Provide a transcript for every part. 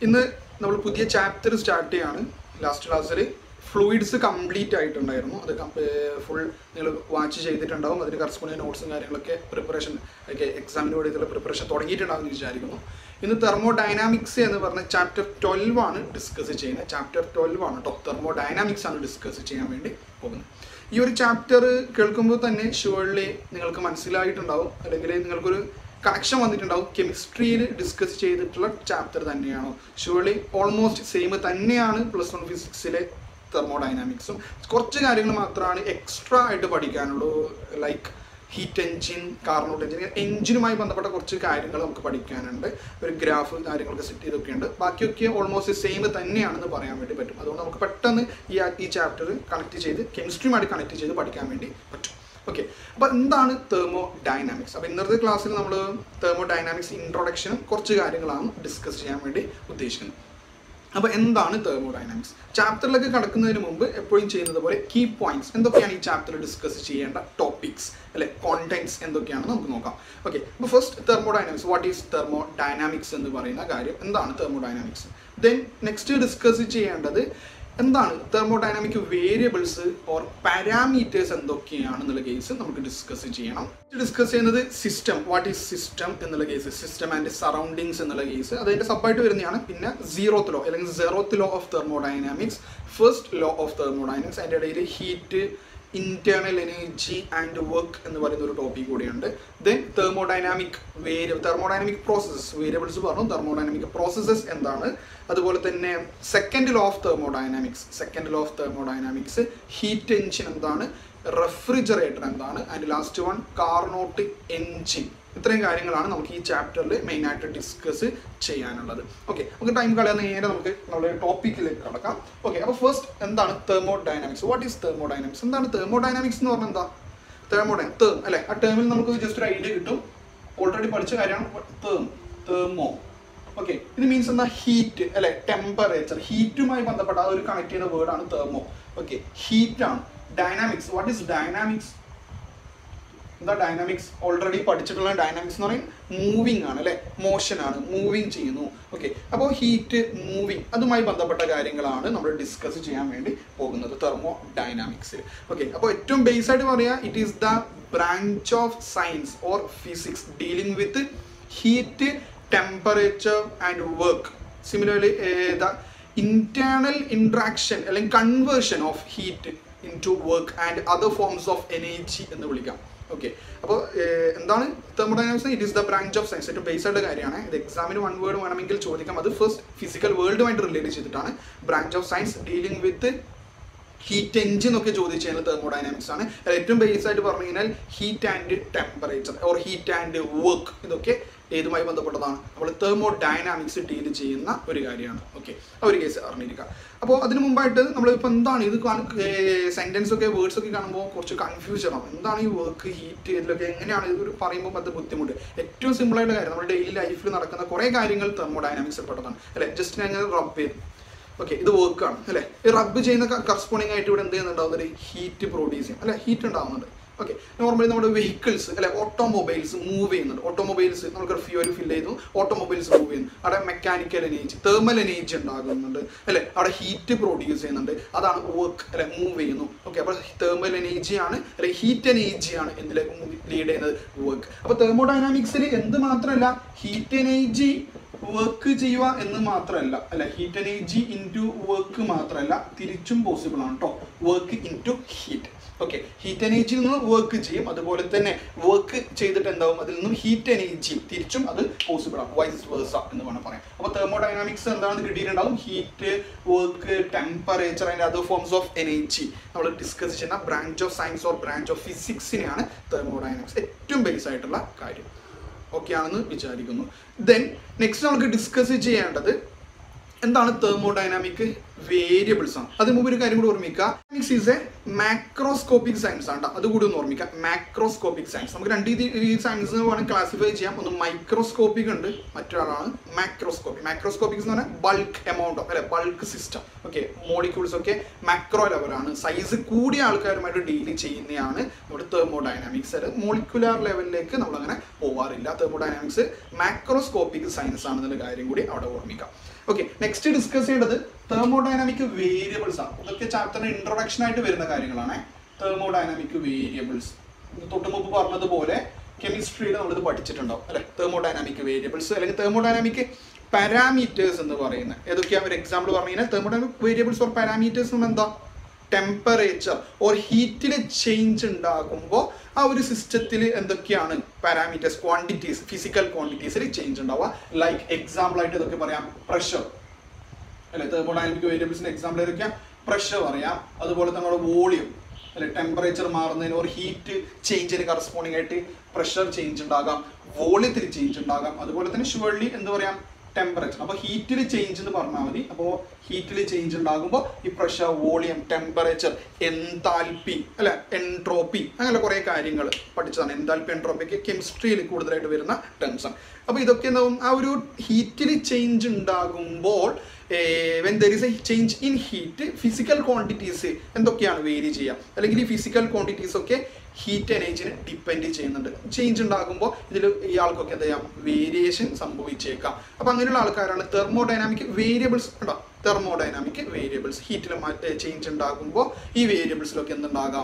ഇന്ന് നമ്മൾ പുതിയ ചാപ്റ്റർ സ്റ്റാർട്ട് ചെയ്യാണ്. ലാസ്റ്റ് ക്ലാസ്സിൽ ഫ്ലൂയിഡ്സ് കംപ്ലീറ്റ് ആയിട്ടുണ്ടായിരുന്നു. അത് ഫുൾ നിങ്ങൾ വാച്ച് ചെയ്തിട്ടുണ്ടാവും. അതിന് കറസ്പോണ്ടിങ് നോട്ട്സും കാര്യങ്ങളൊക്കെ പ്രിപ്പറേഷൻ ഒക്കെ എക്സാമിന് വേണ്ടിയിട്ടുള്ള പ്രിപ്പറേഷൻ തുടങ്ങിയിട്ടുണ്ടാവും എന്ന് വിചാരിക്കുന്നു. ഇന്ന് തെർമോഡൈനാമിക്സ് എന്ന് പറഞ്ഞ ചാപ്റ്റർ 12 ആണ് ഡിസ്കസ് ചെയ്യുന്നത്. ചാപ്റ്റർ 12 ആണ് കേട്ടോ. തെർമോഡൈനാമിക്സ് ആണ് ഡിസ്കസ് ചെയ്യാൻ വേണ്ടി പോകുന്നത്. ഈ ഒരു ചാപ്റ്റർ കേൾക്കുമ്പോൾ തന്നെ ഷുവർലി നിങ്ങൾക്ക് മനസ്സിലായിട്ടുണ്ടാവും, അല്ലെങ്കിൽ നിങ്ങൾക്കൊരു കണക്ഷൻ വന്നിട്ടുണ്ടാവും. കെമിസ്ട്രിയിൽ ഡിസ്കസ് ചെയ്തിട്ടുള്ള ചാപ്റ്റർ തന്നെയാണോ? ഷുവർലി ഓൾമോസ്റ്റ് സെയിം തന്നെയാണ് +1 ഫിസിക്സിലെ തെർമോഡൈനാമിക്സും. കുറച്ച് കാര്യങ്ങൾ മാത്രമാണ് എക്സ്ട്രാ ആയിട്ട് പഠിക്കാനുള്ളൂ. Like heat engine, Carnot engine, എൻജിനുമായി ബന്ധപ്പെട്ട കുറച്ച് കാര്യങ്ങൾ നമുക്ക് പഠിക്കാനുണ്ട്. ഒരു ഗ്രാഫ് കാര്യങ്ങളൊക്കെ സെറ്റ് ചെയ്തൊക്കെ ഉണ്ട്. ബാക്കിയൊക്കെ ഓൾമോസ്റ്റ് സെയിം തന്നെയാണെന്ന് പറയാൻ വേണ്ടി പറ്റും. അതുകൊണ്ട് നമുക്ക് പെട്ടെന്ന് ഈ ചാപ്റ്റർ കണക്ട് ചെയ്ത് കെമിസ്ട്രിയുമായിട്ട് കണക്ട് ചെയ്ത് പഠിക്കാൻ വേണ്ടി പറ്റും. ഓക്കെ, അപ്പോൾ എന്താണ് തെർമോഡൈനാമിക്സ്? അപ്പോൾ ഇന്നത്തെ ക്ലാസ്സിൽ നമ്മൾ തെർമോഡൈനാമിക്സ് ഇൻട്രൊഡക്ഷനും കുറച്ച് കാര്യങ്ങളാണ് ഡിസ്കസ് ചെയ്യാൻ വേണ്ടി ഉദ്ദേശിക്കുന്നത്. അപ്പോൾ എന്താണ് തെർമോഡൈനാമിക്സ്? ചാപ്റ്ററിലേക്ക് കടക്കുന്നതിന് മുമ്പ് എപ്പോഴും ചെയ്യുന്നത് പോലെ കീ പോയിന്റ്സ് എന്തൊക്കെയാണ് ഈ ചാപ്റ്ററിൽ ഡിസ്കസ് ചെയ്യേണ്ട ടോപ്പിക്സ്, അല്ലെ കോണ്ടന്റ്സ് എന്തൊക്കെയാണെന്ന് നമുക്ക് നോക്കാം. ഓക്കെ, അപ്പോൾ first thermodynamics. What is thermodynamics എന്ന് പറയുന്ന കാര്യം എന്താണ് തെർമോഡൈനാമിക്സ്? ദെൻ നെക്സ്റ്റ് ഡിസ്കസ് ചെയ്യേണ്ടത് എന്താണ് തെർമോഡൈനാമിക് വേരിയബിൾസ് ഓർ പാരാമീറ്റേഴ്സ് എന്തൊക്കെയാണെന്നുള്ള കേസ് നമുക്ക് ഡിസ്കസ് ചെയ്യണം. ഡിസ്കസ് ചെയ്യുന്നത് സിസ്റ്റം. വാട്ട് ഈസ് സിസ്റ്റം എന്നുള്ള കേസ്, സിസ്റ്റം ആൻഡ് സറൗണ്ടിങ്സ് എന്നുള്ള കേസ് അതിൻ്റെ സബായിട്ട് വരുന്നതാണ്. പിന്നെ 0th ലോ അല്ലെങ്കിൽ 0th law of thermodynamics, first law of thermodynamics, അതിൻ്റെ ഇടയിൽ heat, internal energy and work എന്ന് പറയുന്ന ഒരു ടോപ്പിക് കൂടിയുണ്ട്. ദെൻ തെർമോഡൈനാമിക് പ്രോസസ്സസ്, വേരിയബിൾസ് പറഞ്ഞു. തെർമോഡൈനാമിക് പ്രോസസ്സസ് എന്താണ്? അതുപോലെ തന്നെ second law of thermodynamics, heat engine എന്താണ്, റെഫ്രിജറേറ്റർ എന്താണ്, and last one Carnot engine. ഇത്രയും കാര്യങ്ങളാണ് നമുക്ക് ഈ ചാപ്റ്ററിൽ മെയിനായിട്ട് ഡിസ്കസ് ചെയ്യാനുള്ളത്. ഓക്കെ, നമുക്ക് ടൈം കളയാൻ നേരെ നമുക്ക് നമ്മുടെ ടോപ്പിക്കിലേക്ക് കടക്കാം. ഓക്കെ, അപ്പോൾ ഫസ്റ്റ് എന്താണ് തെർമോഡൈനാമിക്സ്? What is thermodynamics? എന്താണ് തെർമോഡൈനാമിക്സ് എന്ന് പറഞ്ഞാൽ? എന്താ ടേം അല്ലെ? ആ ടേമിൽ നമുക്ക് ജസ്റ്റ് ഒരു ഐഡിയ കിട്ടും. ഓൾറെഡി പഠിച്ച കാര്യമാണ് തെർമോ. ഓക്കെ, ഇത് മീൻസ് എന്താ? ഹീറ്റ് അല്ലെ, ടെമ്പറേച്ചർ. ഹീറ്റുമായി ബന്ധപ്പെട്ട ആ ഒരു കണക്ട് ചെയ്യുന്ന വേർഡാണ് തെർമോ. ഓക്കെ, ഹീറ്റ് ആണ്. Dynamics, what is dynamics? എന്താ ഡൈനാമിക്സ്? ഓൾറെഡി പഠിച്ചിട്ടുള്ള ഡൈനാമിക്സ് എന്ന് പറയുന്നത് മൂവിങ് ആണ് അല്ലെ, മോഷൻ ആണ്, മൂവിങ് ചെയ്യുന്നു. ഓക്കെ, അപ്പോൾ ഹീറ്റ്, മൂവിങ്, അതുമായി ബന്ധപ്പെട്ട കാര്യങ്ങളാണ് നമ്മൾ ഡിസ്കസ് ചെയ്യാൻ വേണ്ടി പോകുന്നത് തെർമോഡൈനാമിക്സിൽ. ഓക്കെ, അപ്പോൾ ഏറ്റവും ബേസ് ആയിട്ട് പറയാ, it is the branch of science or physics dealing with heat, temperature and work. Similarly the internal interaction അല്ലെങ്കിൽ conversion of heat into work and other forms of energy എന്ന് വിളിക്കാം. ഓക്കെ, അപ്പോൾ എന്താണ് thermodynamics? It is the branch of science. ഏറ്റവും base ആയിട്ട് കാര്യമാണ്. ഇത് എക്സാമിന് 1 വേർഡ് വേണമെങ്കിൽ ചോദിക്കാം. അത് ഫസ്റ്റ് ഫിസിക്കൽ വേൾഡുമായിട്ട് റിലേറ്റ് ചെയ്തിട്ടാണ്. Branch of science dealing with heat engine ഒക്കെ ചോദിച്ചു കഴിഞ്ഞാൽ തെർമോഡൈനാമിക്സ് ആണ്. ഏറ്റവും ബേസ് ആയിട്ട് പറഞ്ഞു കഴിഞ്ഞാൽ heat and temperature or heat and work, ഇതൊക്കെ ഏതുമായി ബന്ധപ്പെട്ടതാണ്? നമ്മൾ തെർമോഡൈനാമിക്സ് ഡീൽ ചെയ്യുന്ന ഒരു കാര്യമാണ്. ഓക്കെ, ആ ഒരു കേസ് അറിഞ്ഞിരിക്കുക. അപ്പോൾ അതിന് മുമ്പായിട്ട് നമ്മളിപ്പോൾ എന്താണ് ഇത് സെൻറ്റൻസ് ഒക്കെ വേർഡ്സ് ഒക്കെ കാണുമ്പോൾ കുറച്ച് കൺഫ്യൂഷൻ ആവും. എന്താണ് ഈ വർക്ക്, ഹീറ്റ്, ഇതിലൊക്കെ എങ്ങനെയാണ് ഇതൊരു പറയുമ്പോൾ അത് ബുദ്ധിമുട്ട്. ഏറ്റവും സിമ്പിളായിട്ട് കാര്യം, നമ്മുടെ ഡെയിലി ലൈഫിൽ നടക്കുന്ന കുറേ കാര്യങ്ങൾ തെർമോഡൈനാമിക്സിൽ പെട്ടതാണ് അല്ലേ. ജസ്റ്റ് ഞാൻ റബ്ബ് ചെയ്തു. ഓക്കെ, ഇത് വർക്കാണ് അല്ലേ. ഈ റബ്ബ് ചെയ്യുന്ന കറസ്പോണ്ടിങ് ആയിട്ട് ഇവിടെ എന്ത് ചെയ്യുന്നുണ്ടാവുന്നത്? ഹീറ്റ് പ്രൊഡ്യൂസ് ചെയ്യും അല്ലെ, ഹീറ്റ് ഉണ്ടാവുന്നുണ്ട്. ഓക്കെ, നോർമലി നമ്മുടെ വെഹിക്കിൾസ് അല്ലെ, ഓട്ടോമൊബൈൽസ് മൂവ് ചെയ്യുന്നുണ്ട്. ഓട്ടോമൊബൈൽസ് നമുക്ക് ഫ്യൂവൽ ഫില്ല് ചെയ്തു, ഓട്ടോമൊബൈൽസ് മൂവ് ചെയ്യുന്നു. അവിടെ മെക്കാനിക്കൽ എനർജി, തെർമൽ എനർജി ഉണ്ടാകുന്നുണ്ട് അല്ലെ. അവിടെ ഹീറ്റ് പ്രൊഡ്യൂസ് ചെയ്യുന്നുണ്ട്. അതാണ് വർക്ക് അല്ലെ, മൂവ് ചെയ്യുന്നു. ഓക്കെ, അപ്പോൾ തെർമൽ എനർജിയാണ് അല്ലെ, ഹീറ്റ് എനർജിയാണ് എന്തിലേക്ക് ലീഡ് ചെയ്യുന്നത്? വർക്ക്. അപ്പോൾ തെർമോഡൈനാമിക്സിൽ എന്ത് മാത്രമല്ല, ഹീറ്റ് എനർജി വർക്ക് ചെയ്യുക എന്ന് മാത്രമല്ല അല്ലെ, ഹീറ്റ് എനർജി ഇൻറ്റു വർക്ക് മാത്രമല്ല, തിരിച്ചും പോസിബിൾ ആണ് കേട്ടോ. Work into heat. Okay, heat എനർജിയിൽ നിന്ന് വർക്ക് ചെയ്യും, അതുപോലെ തന്നെ വർക്ക് ചെയ്തിട്ട് എന്താവും? അതിൽ നിന്നും ഹീറ്റ് എനർജി തിരിച്ചും അത് പോസിബിൾ ആണ്, വൈസ് വേഴ്സ എന്ന് വേണം പറയാം. അപ്പോൾ തെർമോഡൈനാമിക്സ് എന്താണെന്ന് കിട്ടിയിട്ടുണ്ടാവും? Heat, work, temperature and other forms of energy നമ്മൾ ഡിസ്കസ് ചെയ്യുന്ന branch of science or branch of ഫിസിക്സിനെയാണ് തെർമോഡൈനാമിക്സ് ഏറ്റവും ബേസ് ആയിട്ടുള്ള കാര്യം. ഓക്കെ ആണെന്ന് വിചാരിക്കുന്നു. ദെൻ നെക്സ്റ്റ് നമുക്ക് ഡിസ്കസ് ചെയ്യേണ്ടത് എന്താണ്? തെർമോഡൈനാമിക് വേരിയബിൾസ് ആണ്. അതിന് മുമ്പ് ഒരു കാര്യം കൂടി ഓർമ്മിക്കുക, dynamics is a macroscopic science ആണ്. അതുകൂടി ഒന്ന് ഓർമ്മിക്കുക, മാക്രോസ്കോപ്പിക് സയൻസ്. നമുക്ക് രണ്ട് ഈ സയൻസ് വേണം ക്ലാസിഫൈ ചെയ്യാം. ഒന്ന് മൈക്രോസ്കോപ്പിക് ഉണ്ട്, മറ്റൊരാളാണ് മാക്രോസ്കോപ്പിക്. മാക്രോസ്കോപ്പിക് എന്ന് പറഞ്ഞാൽ ബൾക്ക് എമൗണ്ട് ഓഫ് അല്ലെ, ബൾക്ക് സിസ്റ്റം. ഓക്കെ, മോളിക്യൂൾസ് ഒക്കെ മാക്രോ ലെവലാണ്. സൈസ് കൂടിയ ആൾക്കാരുമായിട്ട് ഡീൽ ചെയ്യുന്നതാണ് നമ്മുടെ തെർമോഡൈനാമിക്സ്. അത് മോളിക്കുലാർ ലെവലിലേക്ക് നമ്മളങ്ങനെ പോവാറില്ല. തെർമോഡൈനാമിക്സ് മാക്രോസ്കോപ്പിക് സയൻസ് ആണെന്നുള്ള കാര്യം കൂടി അവിടെ ഓർമ്മിക്കാം. ഓക്കെ, നെക്സ്റ്റ് ഡിസ്കസ് ചെയ്യേണ്ടത് തെർമോഡൈനാമിക് വേരിയബിൾസ് ആണ്. ഇതൊക്കെ ചാപ്റ്ററിന് ഇൻട്രൊഡക്ഷൻ ആയിട്ട് വരുന്ന കാര്യങ്ങളാണ്. തെർമോഡൈനാമിക് വേരിയബിൾസ് തൊട്ട് മുമ്പ് പറഞ്ഞതുപോലെ കെമിസ്ട്രിയിൽ നമ്മളിത് പഠിച്ചിട്ടുണ്ടാവും അല്ലെ. തെർമോഡൈനാമിക് വേരിയബിൾസ് അല്ലെങ്കിൽ തെർമോഡൈനാമിക് പാരാമീറ്റേഴ്സ് എന്ന് പറയുന്നത് ഏതൊക്കെയാണ്? ഒരു എക്സാമ്പിൾ പറഞ്ഞു കഴിഞ്ഞാൽ തെർമോഡൈനാമിക് വേരിയബിൾസ് ഓർ പാരാമീറ്റേഴ്സ് എന്താ? ടെമ്പറേച്ചർ ഓർ ഹീറ്റിൽ ചേഞ്ച് ഉണ്ടാകുമ്പോൾ ആ ഒരു സിസ്റ്റത്തിൽ എന്തൊക്കെയാണ് പാരാമീറ്റേഴ്സ്, ക്വാണ്ടിറ്റീസ്, ഫിസിക്കൽ ക്വാണ്ടിറ്റീസിൽ ചേഞ്ച് ഉണ്ടാവുക. ലൈക്ക് എക്സാമ്പിൾ ആയിട്ട് ഇതൊക്കെ പറയാം, പ്രഷർ അല്ലെ. തെർമോഡൈനാമിക് വേരിയബിൾസിന്റെ എക്സാമ്പിൾ ഏതൊക്കെയാണ്? പ്രഷർ പറയാം, അതുപോലെ നമ്മുടെ വോളിയം അല്ലെ, ടെമ്പറേച്ചർ മാറുന്നതിന് ഒരു ഹീറ്റ് ചേഞ്ചിന് കറസ്പോണ്ടിങ് ആയിട്ട് പ്രഷർ ചേഞ്ച് ഉണ്ടാകാം, വോളിയത്തിൽ ചേഞ്ച് ഉണ്ടാകാം. അതുപോലെ തന്നെ ഷുവർലി എന്ത് പറയാം? ടെമ്പറേച്ചർ. അപ്പോൾ ഹീറ്റിൽ ചേഞ്ച് എന്ന് പറഞ്ഞാൽ മതി. അപ്പോൾ ഹീറ്റിൽ ചേഞ്ച് ഉണ്ടാകുമ്പോൾ ഈ പ്രഷർ, വോളിയം, ടെമ്പറേച്ചർ, എൻതാൽപ്പി അല്ലെ, എൻട്രോപ്പി, അങ്ങനെ കുറേ കാര്യങ്ങൾ പഠിച്ചതാണ്. എൻതാൽപ്പി, എൻട്രോപ്പി ഒക്കെ കെമിസ്ട്രിയിൽ കൂടുതലായിട്ട് വരുന്ന ടേംസ് ആണ്. അപ്പോൾ ഇതൊക്കെ എന്താവും? ആ ഒരു ഹീറ്റിൽ ചേഞ്ച് ഉണ്ടാകുമ്പോൾ when there is a change in heat, physical quantities എന്തൊക്കെയാണ് വേരി ചെയ്യുക, അല്ലെങ്കിൽ ഈ ഫിസിക്കൽ ക്വാണ്ടിറ്റീസ് ഒക്കെ ഹീറ്റ് എനർജിനെ ഡിപ്പെൻഡ് ചെയ്യുന്നുണ്ട്. ചേഞ്ച് ഉണ്ടാകുമ്പോൾ ഇതിൽ ഇയാൾക്കൊക്കെ എന്താ ചെയ്യാം? വേരിയേഷൻ സംഭവിച്ചേക്കാം. അപ്പോൾ അങ്ങനെയുള്ള ആൾക്കാരാണ് തെർമോഡൈനാമിക് വേരിയബിൾസ് ഉണ്ടോ? തെർമോഡൈനാമിക് വേരിയബിൾസ് ഹീറ്റിൽ ചേഞ്ച് ഉണ്ടാകുമ്പോൾ ഈ വേരിയബിൾസിലൊക്കെ എന്തുണ്ടാകാം?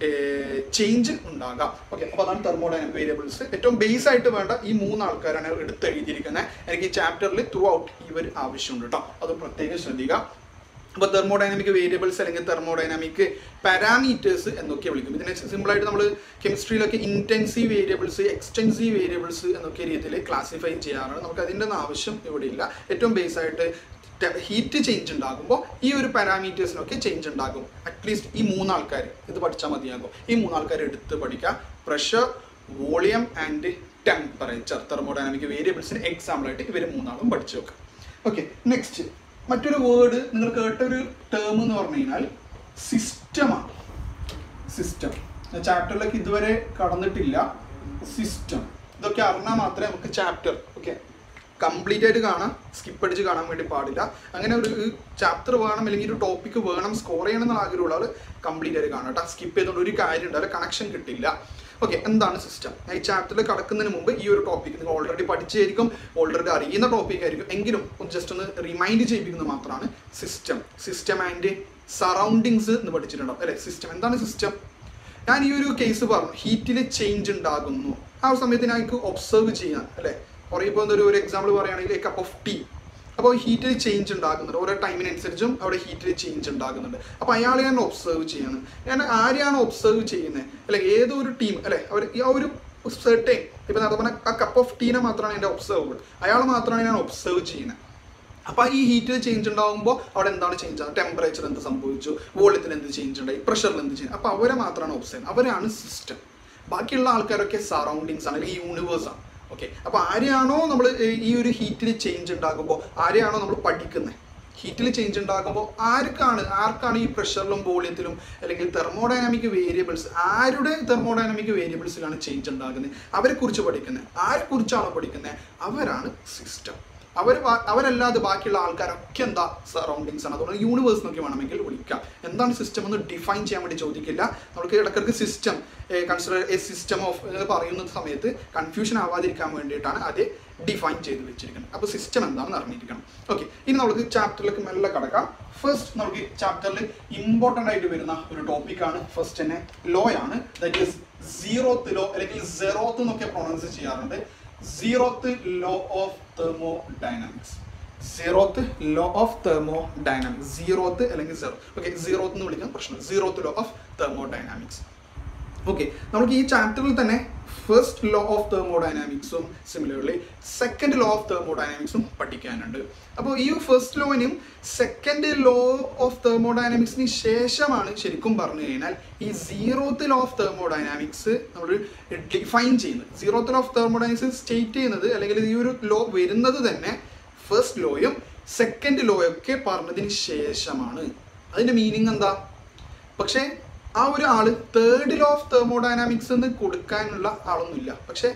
ചേഞ്ച് ഉണ്ടാകാം. ഓക്കെ, അപ്പോൾ അതാണ് തെർമോഡൈനാമിക് വേരിയബിൾസ്. ഏറ്റവും ബേസ് ആയിട്ട് വേണ്ട ഈ 3 ആൾക്കാരാണ് എടുത്ത് എഴുതിയിരിക്കുന്നത്. എനിക്ക് ഈ ചാപ്റ്ററിൽ ത്രൂ ഔട്ട് ഇവർ ആവശ്യമുണ്ട് കേട്ടോ, അത് പ്രത്യേകം ശ്രദ്ധിക്കുക. അപ്പോൾ തെർമോഡൈനാമിക് വേരിയബിൾസ് അല്ലെങ്കിൽ തെർമോഡൈനാമിക് പാരാമീറ്റേഴ്സ് എന്നൊക്കെ വിളിക്കും. ഇതിനെ സിമ്പിളായിട്ട് നമ്മൾ കെമിസ്ട്രിയിലൊക്കെ ഇൻറ്റൻസീവ് വേരിയബിൾസ്, എക്സ്റ്റെൻസീവ് വേരിയബിൾസ് എന്നൊക്കെ രീതിയിൽ ക്ലാസിഫൈ ചെയ്യാറാണ്. നമുക്ക് അതിൻ്റെ ഒന്നും ആവശ്യം ഇവിടെ ഇല്ല. ഏറ്റവും ബേസ് ആയിട്ട് ഹീറ്റ് ചേഞ്ച് ഉണ്ടാകുമ്പോൾ ഈ ഒരു പാരാമീറ്റേഴ്സിനൊക്കെ ചേഞ്ച് ഉണ്ടാകും. അറ്റ്ലീസ്റ്റ് ഈ 3 ആൾക്കാർ ഇത് പഠിച്ചാൽ മതിയാകും. ഈ 3 ആൾക്കാർ എടുത്ത് പഠിക്കുക. Pressure, volume and temperature thermodynamic വേരിയബിൾസിന് എക്സാമ്പിളായിട്ട് ഇവർ 3 ആളും പഠിച്ചു വെക്കുക. ഓക്കെ, നെക്സ്റ്റ് മറ്റൊരു വേർഡ് നിങ്ങൾ കേട്ടൊരു ടേം എന്ന് പറഞ്ഞു കഴിഞ്ഞാൽ സിസ്റ്റമാണ്. സിസ്റ്റം ചാപ്റ്ററിലേക്ക് ഇതുവരെ കടന്നിട്ടില്ല. സിസ്റ്റം ഇതൊക്കെ അറിഞ്ഞാൽ മാത്രമേ നമുക്ക് ചാപ്റ്റർ കംപ്ലീറ്റ് ആയിട്ട് കാണാം, സ്കിപ്പ് അടിച്ച് കാണാൻ വേണ്ടി പാടില്ല. അങ്ങനെ ഒരു ചാപ്റ്റർ വേണം അല്ലെങ്കിൽ ഒരു ടോപ്പിക്ക് വേണം, സ്കോർ ചെയ്യണം എന്നുള്ള ആഗ്രഹമുള്ള ആൾ കംപ്ലീറ്റ് ആയിട്ട് കാണാം കേട്ടോ. സ്കിപ്പ് ചെയ്തുകൊണ്ട് ഒരു കാര്യം ഉണ്ടാവില്ല, കണക്ഷൻ കിട്ടില്ല. ഓക്കെ, എന്താണ് സിസ്റ്റം? ഈ ചാപ്റ്ററിൽ കടക്കുന്നതിന് മുമ്പ് ഈ ഒരു ടോപ്പിക് നിങ്ങൾ ഓൾറെഡി പഠിച്ചായിരിക്കും, ഓൾറെഡി അറിയുന്ന ടോപ്പിക് ആയിരിക്കും, എങ്കിലും ജസ്റ്റ് ഒന്ന് റിമൈൻഡ് ചെയ്യിപ്പിക്കുന്നത് മാത്രമാണ് സിസ്റ്റം. സിസ്റ്റം ആൻഡ് സറൗണ്ടിങ്സ് എന്ന് പഠിച്ചിട്ടുണ്ടാവും അല്ലെ. സിസ്റ്റം എന്താണ്? സിസ്റ്റം ഞാൻ ഈ ഒരു കേസ് പറഞ്ഞു, ഹീറ്റിൽ ചേഞ്ച് ഉണ്ടാകുന്നു. ആ ഒരു സമയത്ത് ഞങ്ങൾക്ക് ഒബ്സർവ് ചെയ്യാൻ അല്ലെ. ഇപ്പോൾ ഒരു എക്സാമ്പിൾ പറയുകയാണെങ്കിൽ എ കപ്പ് ഓഫ് ടീ. അപ്പോൾ ഹീറ്റിൽ ചേഞ്ച് ഉണ്ടാകുന്നുണ്ട്, ഓരോ ടൈമിനനുസരിച്ചും അവിടെ ഹീറ്റിൽ ചേഞ്ച് ഉണ്ടാകുന്നുണ്ട്. അപ്പോൾ അയാളെ ഞാൻ ഒബ്സർവ് ചെയ്യാണ്. ഞാൻ ആരെയാണ് ഒബ്സർവ് ചെയ്യുന്നത്? അല്ലെങ്കിൽ ഏതൊരു ടീം അല്ലെ, അവർ ആ ഒരു സെർട്ടൈൻ ഇപ്പം നേരത്തെ പറഞ്ഞാൽ ആ കപ്പ് ഓഫ് ടീനെ മാത്രമാണ് എൻ്റെ ഒബ്സർവബിൾ, അയാൾ മാത്രമാണ് ഞാൻ ഒബ്സർവ് ചെയ്യുന്നത്. അപ്പോൾ ഈ ഹീറ്റിൽ ചേഞ്ച് ഉണ്ടാകുമ്പോൾ അവിടെ എന്താണ് ചേഞ്ച് ആകുന്നത്? ടെമ്പറേച്ചർ എന്ത് സംഭവിച്ചു, വോളിയത്തിൽ എന്ത് ചേഞ്ച് ഉണ്ടായി, പ്രഷറിൽ എന്ത് ചേഞ്ച്. അപ്പോൾ അവരെ മാത്രമാണ് ഒബ്സർവ്, അവരാണ് സിസ്റ്റം. ബാക്കിയുള്ള ആൾക്കാരൊക്കെ സറൗണ്ടിങ്സ് ആണ്, അല്ലെങ്കിൽ യൂണിവേഴ്സാണ്. ഓക്കെ, അപ്പോൾ ആരെയാണോ നമ്മൾ ഈ ഒരു ഹീറ്റിൽ ചേഞ്ച് ഉണ്ടാകുമ്പോൾ ആരെയാണോ നമ്മൾ പഠിക്കുന്നത്, ഹീറ്റിൽ ചേഞ്ച് ഉണ്ടാകുമ്പോൾ ആർക്കാണ് ഈ പ്രഷറിലും വോളിയത്തിലും അല്ലെങ്കിൽ തെർമോഡൈനാമിക് വേരിയബിൾസ്, ആരുടെ തെർമോഡൈനാമിക് വേരിയബിൾസിലാണ് ചേഞ്ച് ഉണ്ടാകുന്നത്, അവരെക്കുറിച്ച് പഠിക്കുന്നത്. ആരെക്കുറിച്ചാണോ പഠിക്കുന്നത് അവരാണ് സിസ്റ്റം. അവരല്ലാതെ ബാക്കിയുള്ള ആൾക്കാരൊക്കെ എന്താ? സറൗണ്ടിങ്സ് ആണ്. അതുകൊണ്ട് യൂണിവേഴ്സ് എന്നൊക്കെ വേണമെങ്കിൽ വിളിക്കാം. എന്താണ് സിസ്റ്റം എന്ന് ഡിഫൈൻ ചെയ്യാൻ വേണ്ടി ചോദിക്കില്ല. നമുക്ക് ഇടയ്ക്കിടയ്ക്ക് system consider a system of പറയുന്ന സമയത്ത് കൺഫ്യൂഷൻ ആവാതിരിക്കാൻ വേണ്ടിയിട്ടാണ് അത് ഡിഫൈൻ ചെയ്ത് വെച്ചിരിക്കുന്നത്. അപ്പോൾ സിസ്റ്റം എന്താണെന്ന് അറിഞ്ഞിരിക്കണം. ഓക്കെ, ഇനി നമുക്ക് ചാപ്റ്ററിലേക്ക് മെല്ലെ കടക്കാം. ഫസ്റ്റ് നമുക്ക് ചാപ്റ്ററിൽ ഇമ്പോർട്ടൻ്റ് ആയിട്ട് വരുന്ന ഒരു ടോപ്പിക്കാണ് ഫസ്റ്റ് തന്നെ ലോ ആണ്. ദാറ്റ് ഈസ് 0th ലോ അല്ലെങ്കിൽ 0th എന്നൊക്കെ പ്രൊണൗൺസ് ചെയ്യാറുണ്ട്. 0th law of thermodynamics. 0th law of thermodynamics. 0th അല്ലെങ്കിൽ 0. ഓക്കെ, 0th എന്ന് വിളിക്കാൻ പ്രശ്നം. 0th law of thermodynamics. Okay, നമുക്ക് ഈ ചാപ്റ്ററിൽ തന്നെ ഫസ്റ്റ് ലോ ഓഫ് തെർമോഡൈനാമിക്സും സിമിലർലി സെക്കൻഡ് ലോ ഓഫ് തെർമോഡൈനാമിക്സും പഠിക്കാനുണ്ട്. അപ്പോൾ ഈ ഫസ്റ്റ് ലോയിനും സെക്കൻഡ് ലോ ഓഫ് തെർമോഡൈനാമിക്സിന് ശേഷമാണ് ശരിക്കും പറഞ്ഞു കഴിഞ്ഞാൽ ഈ 0th ലോ ഓഫ് തെർമോഡൈനാമിക്സ് നമ്മൾ ഡിഫൈൻ ചെയ്യുന്നത്. 0th law of thermodynamics state ചെയ്യുന്നത് അല്ലെങ്കിൽ ഈ ഒരു ലോ വരുന്നത് തന്നെ ഫസ്റ്റ് ലോയും സെക്കൻഡ് ലോയൊക്കെ പറഞ്ഞതിന് ശേഷമാണ്. അതിൻ്റെ മീനിങ് എന്താ? പക്ഷേ ആ ഒരു ആള് 3rd ലോ ഓഫ് തെർമോഡൈനാമിക്സ് എന്ന് കൊടുക്കാനുള്ള ആളൊന്നുമില്ല. പക്ഷേ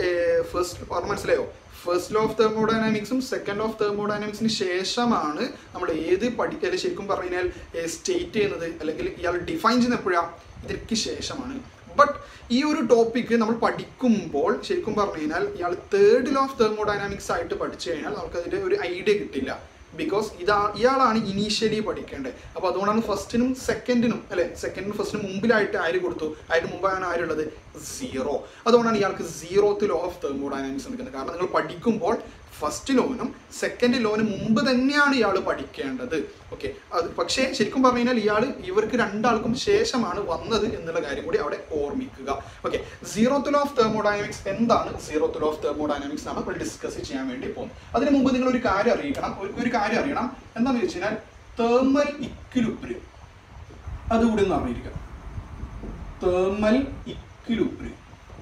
ഫസ്റ്റ് മനസ്സിലായോ? ഫസ്റ്റ് ലോ ഓഫ് തെർമോഡൈനാമിക്സും സെക്കൻഡ് ലോ ഓഫ് തെർമോഡൈനാമിക്സിന് ശേഷമാണ് നമ്മൾ ഏത് പഠിക്കൽ ശരിക്കും പറഞ്ഞു കഴിഞ്ഞാൽ സ്റ്റേറ്റ് ചെയ്യുന്നത് അല്ലെങ്കിൽ ഇയാൾ ഡിഫൈൻ ചെയ്യുന്ന എപ്പോഴാണ്? ഇതിற்கு ശേഷമാണ്. ബട്ട് ഈ ഒരു ടോപ്പിക്ക് നമ്മൾ പഠിക്കുമ്പോൾ ശരിക്കും പറഞ്ഞു കഴിഞ്ഞാൽ ഇയാൾ 3rd ലോ ഓഫ് തെർമോഡൈനാമിക്സ് ആയിട്ട് പഠിച്ചു കഴിഞ്ഞാൽ നമുക്ക് അതിൻ്റെ ഒരു ഐഡിയ കിട്ടില്ല. ബിക്കോസ് ഇയാളാണ് ഇനീഷ്യലി പഠിക്കേണ്ടത്. അപ്പോൾ അതുകൊണ്ടാണ് ഫസ്റ്റിനും സെക്കൻഡിനും അല്ലെ, സെക്കൻഡിനും ഫസ്റ്റിനും മുമ്പിലായിട്ട് ആര് കൊടുത്തു, അതിന് മുമ്പാണ് ആരുള്ളത്, 0. അതുകൊണ്ടാണ് ഇയാൾക്ക് 0th ലോ ഓഫ് തെർമോഡൈനാമിക്സ് എടുക്കുന്നത്. കാരണം നിങ്ങൾ പഠിക്കുമ്പോൾ ഫസ്റ്റ് ലോനും സെക്കൻഡ് ലോനും മുമ്പ് തന്നെയാണ് ഇയാൾ പഠിക്കേണ്ടത്. ഓക്കെ, അത് പക്ഷേ ശരിക്കും പറഞ്ഞു കഴിഞ്ഞാൽ ഇവർക്ക് രണ്ടാൾക്കും ശേഷമാണ് വന്നത് എന്നുള്ള കാര്യം കൂടി അവിടെ ഓർമ്മിക്കുക. Okay, 0th law of thermodynamics എന്താണ്? 0th ലോ ഓഫ് തെർമോഡൈനാമിക്സ് ആണ് നമ്മൾ ഡിസ്കസ് ചെയ്യാൻ വേണ്ടി പോകുന്നത്. അതിന് മുമ്പ് നിങ്ങൾ ഒരു കാര്യം അറിയണം. എന്താണെന്ന് വെച്ച് കഴിഞ്ഞാൽ തേർമൽ ഇക്വിലിബ്രിയം അതുകൂടി ഒന്ന് അറിഞ്ഞിരിക്കണം. തേർമൽ ഇക്വിലിബ്രിയം